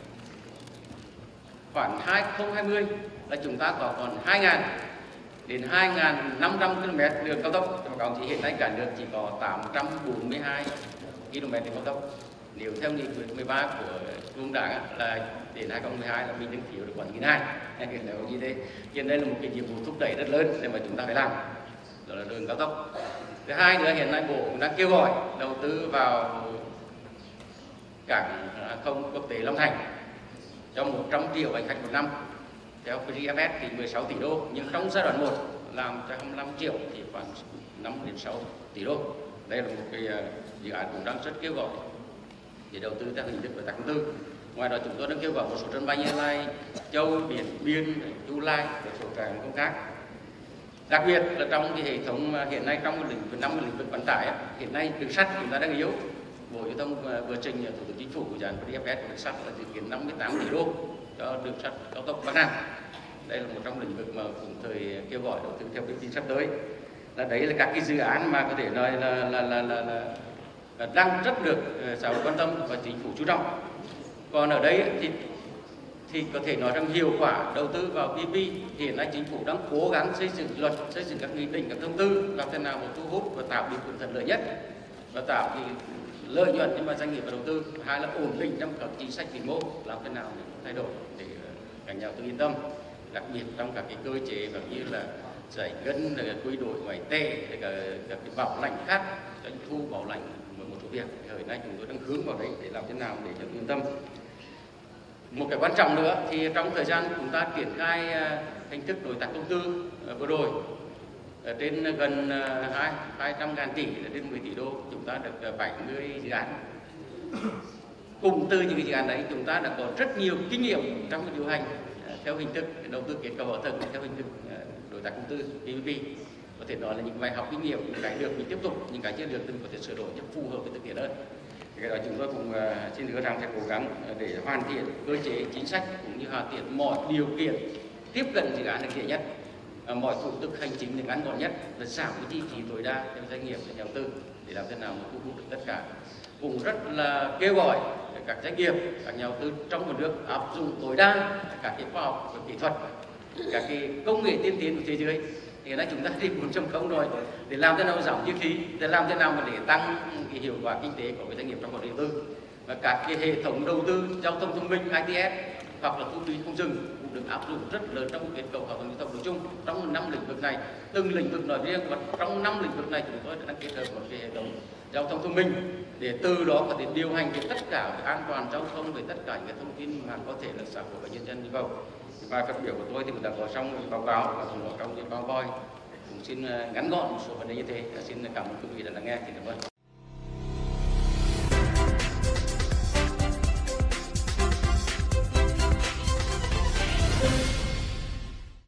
khoảng 2020 là chúng ta có còn 2.000 đến 2.500 km đường cao tốc báo cáo chỉ hiện nay cả nước chỉ có 842 km đường cao tốc. Nếu theo nghị quyết 13 của Trung ương Đảng là đến 2012 là mình đang thiếu được khoảng 1.200. Hiện đây là một cái nhiệm vụ thúc đẩy rất lớn để mà chúng ta phải làm, đó là đường cao tốc. Thứ hai nữa, hiện nay Bộ cũng đang kêu gọi đầu tư vào cảng hàng không quốc tế Long Thành cho 100 triệu hành khách một năm. Theo GFS thì 16 tỷ đô, nhưng trong giai đoạn 1 làm cho 25 triệu thì khoảng 5 đến 6 tỷ đô. Đây là một cái dự án cũng đang rất kêu gọi để đầu tư theo hình thức đối tác công tư. Ngoài đó chúng tôi đang kêu gọi một số sân bay như Lai Châu, Điện Biên, Chu Lai và số cảng không khác. Đặc biệt là trong cái hệ thống hiện nay trong lĩnh vực vận tải, hiện nay đường sắt chúng ta đang yếu. Bộ Giao thông vừa trình Thủ tướng Chính phủ của dự án GFS của đường sắt là dự kiến 58 tỷ đô cho đường sắt cao tốc Bắc Nam. Đây là một trong lĩnh vực mà cũng thời kêu gọi đầu tư theo cái tin sắp tới. Đấy là các cái dự án mà có thể nói là đang rất được xã hội quan tâm và chính phủ chú trọng. Còn ở đây thì có thể nói rằng hiệu quả đầu tư vào PPP, hiện nay chính phủ đang cố gắng xây dựng luật, xây dựng các nghị định, các thông tư làm thế nào mà thu hút và tạo điều kiện thuận lợi nhất và tạo cái lợi nhuận nhưng mà doanh nghiệp và đầu tư. Hai là ổn định trong các chính sách vĩ mô, làm thế nào để thay đổi để các nhà đầu tư yên tâm, đặc biệt trong các cái cơ chế và như là giải ngân, quy đổi ngoại tệ, các cái bảo lãnh khác, doanh thu bảo lãnh một số việc. Thời nay chúng tôi đang hướng vào đấy để làm thế nào để cho yên tâm. Một cái quan trọng nữa thì trong thời gian chúng ta triển khai hình thức đối tác công tư vừa rồi trên gần 200.000 tỷ, đến 10 tỷ đô, chúng ta được 70 dự án. Cùng từ những cái dự án đấy chúng ta đã có rất nhiều kinh nghiệm trong điều hành theo hình thức đầu tư kết cấu hạ tầng theo hình thức đối tác công tư PPP. Có thể nói là những bài học kinh nghiệm, những cái được mình tiếp tục, những cái chưa được từng có thể sửa đổi cho phù hợp với thực tiễn hơn. Cái đó chúng tôi cũng xin hứa rằng sẽ cố gắng để hoàn thiện cơ chế chính sách cũng như hoàn thiện mọi điều kiện tiếp cận dự án được dễ nhất, mọi thủ tục hành chính được ngắn gọn nhất, là giảm cái chi phí tối đa cho doanh nghiệp và nhà đầu tư để làm thế nào mà thu hút được tất cả. Cũng rất là kêu gọi các doanh nghiệp, các nhà đầu tư trong một nước áp dụng tối đa các cái khoa học và kỹ thuật, các cái công nghệ tiên tiến của thế giới. Hiện nay chúng ta đi 4.0 rồi, để làm thế nào giảm chi phí, để làm thế nào mà để tăng cái hiệu quả kinh tế của cái doanh nghiệp trong quản lý đầu tư. Và các cái hệ thống đầu tư giao thông thông minh ITS hoặc là thu phí không dừng cũng được áp dụng rất lớn trong kết cấu hạ tầng giao thông nói chung trong 5 lĩnh vực này. Từng lĩnh vực nói riêng và trong 5 lĩnh vực này chúng tôi đã kết hợp một cái hệ thống giao thông thông minh để từ đó có thể điều hành tất cả cái an toàn giao thông về tất cả những cái thông tin mà có thể là xã hội và nhân dân đi vào. Bài phát biểu của tôi thì cũng đã có trong báo cáo và cũng có trong cái PowerPoint. Cũng xin ngắn gọn một số vấn đề như thế. Xin cảm ơn quý vị đã lắng nghe. Xin cảm ơn.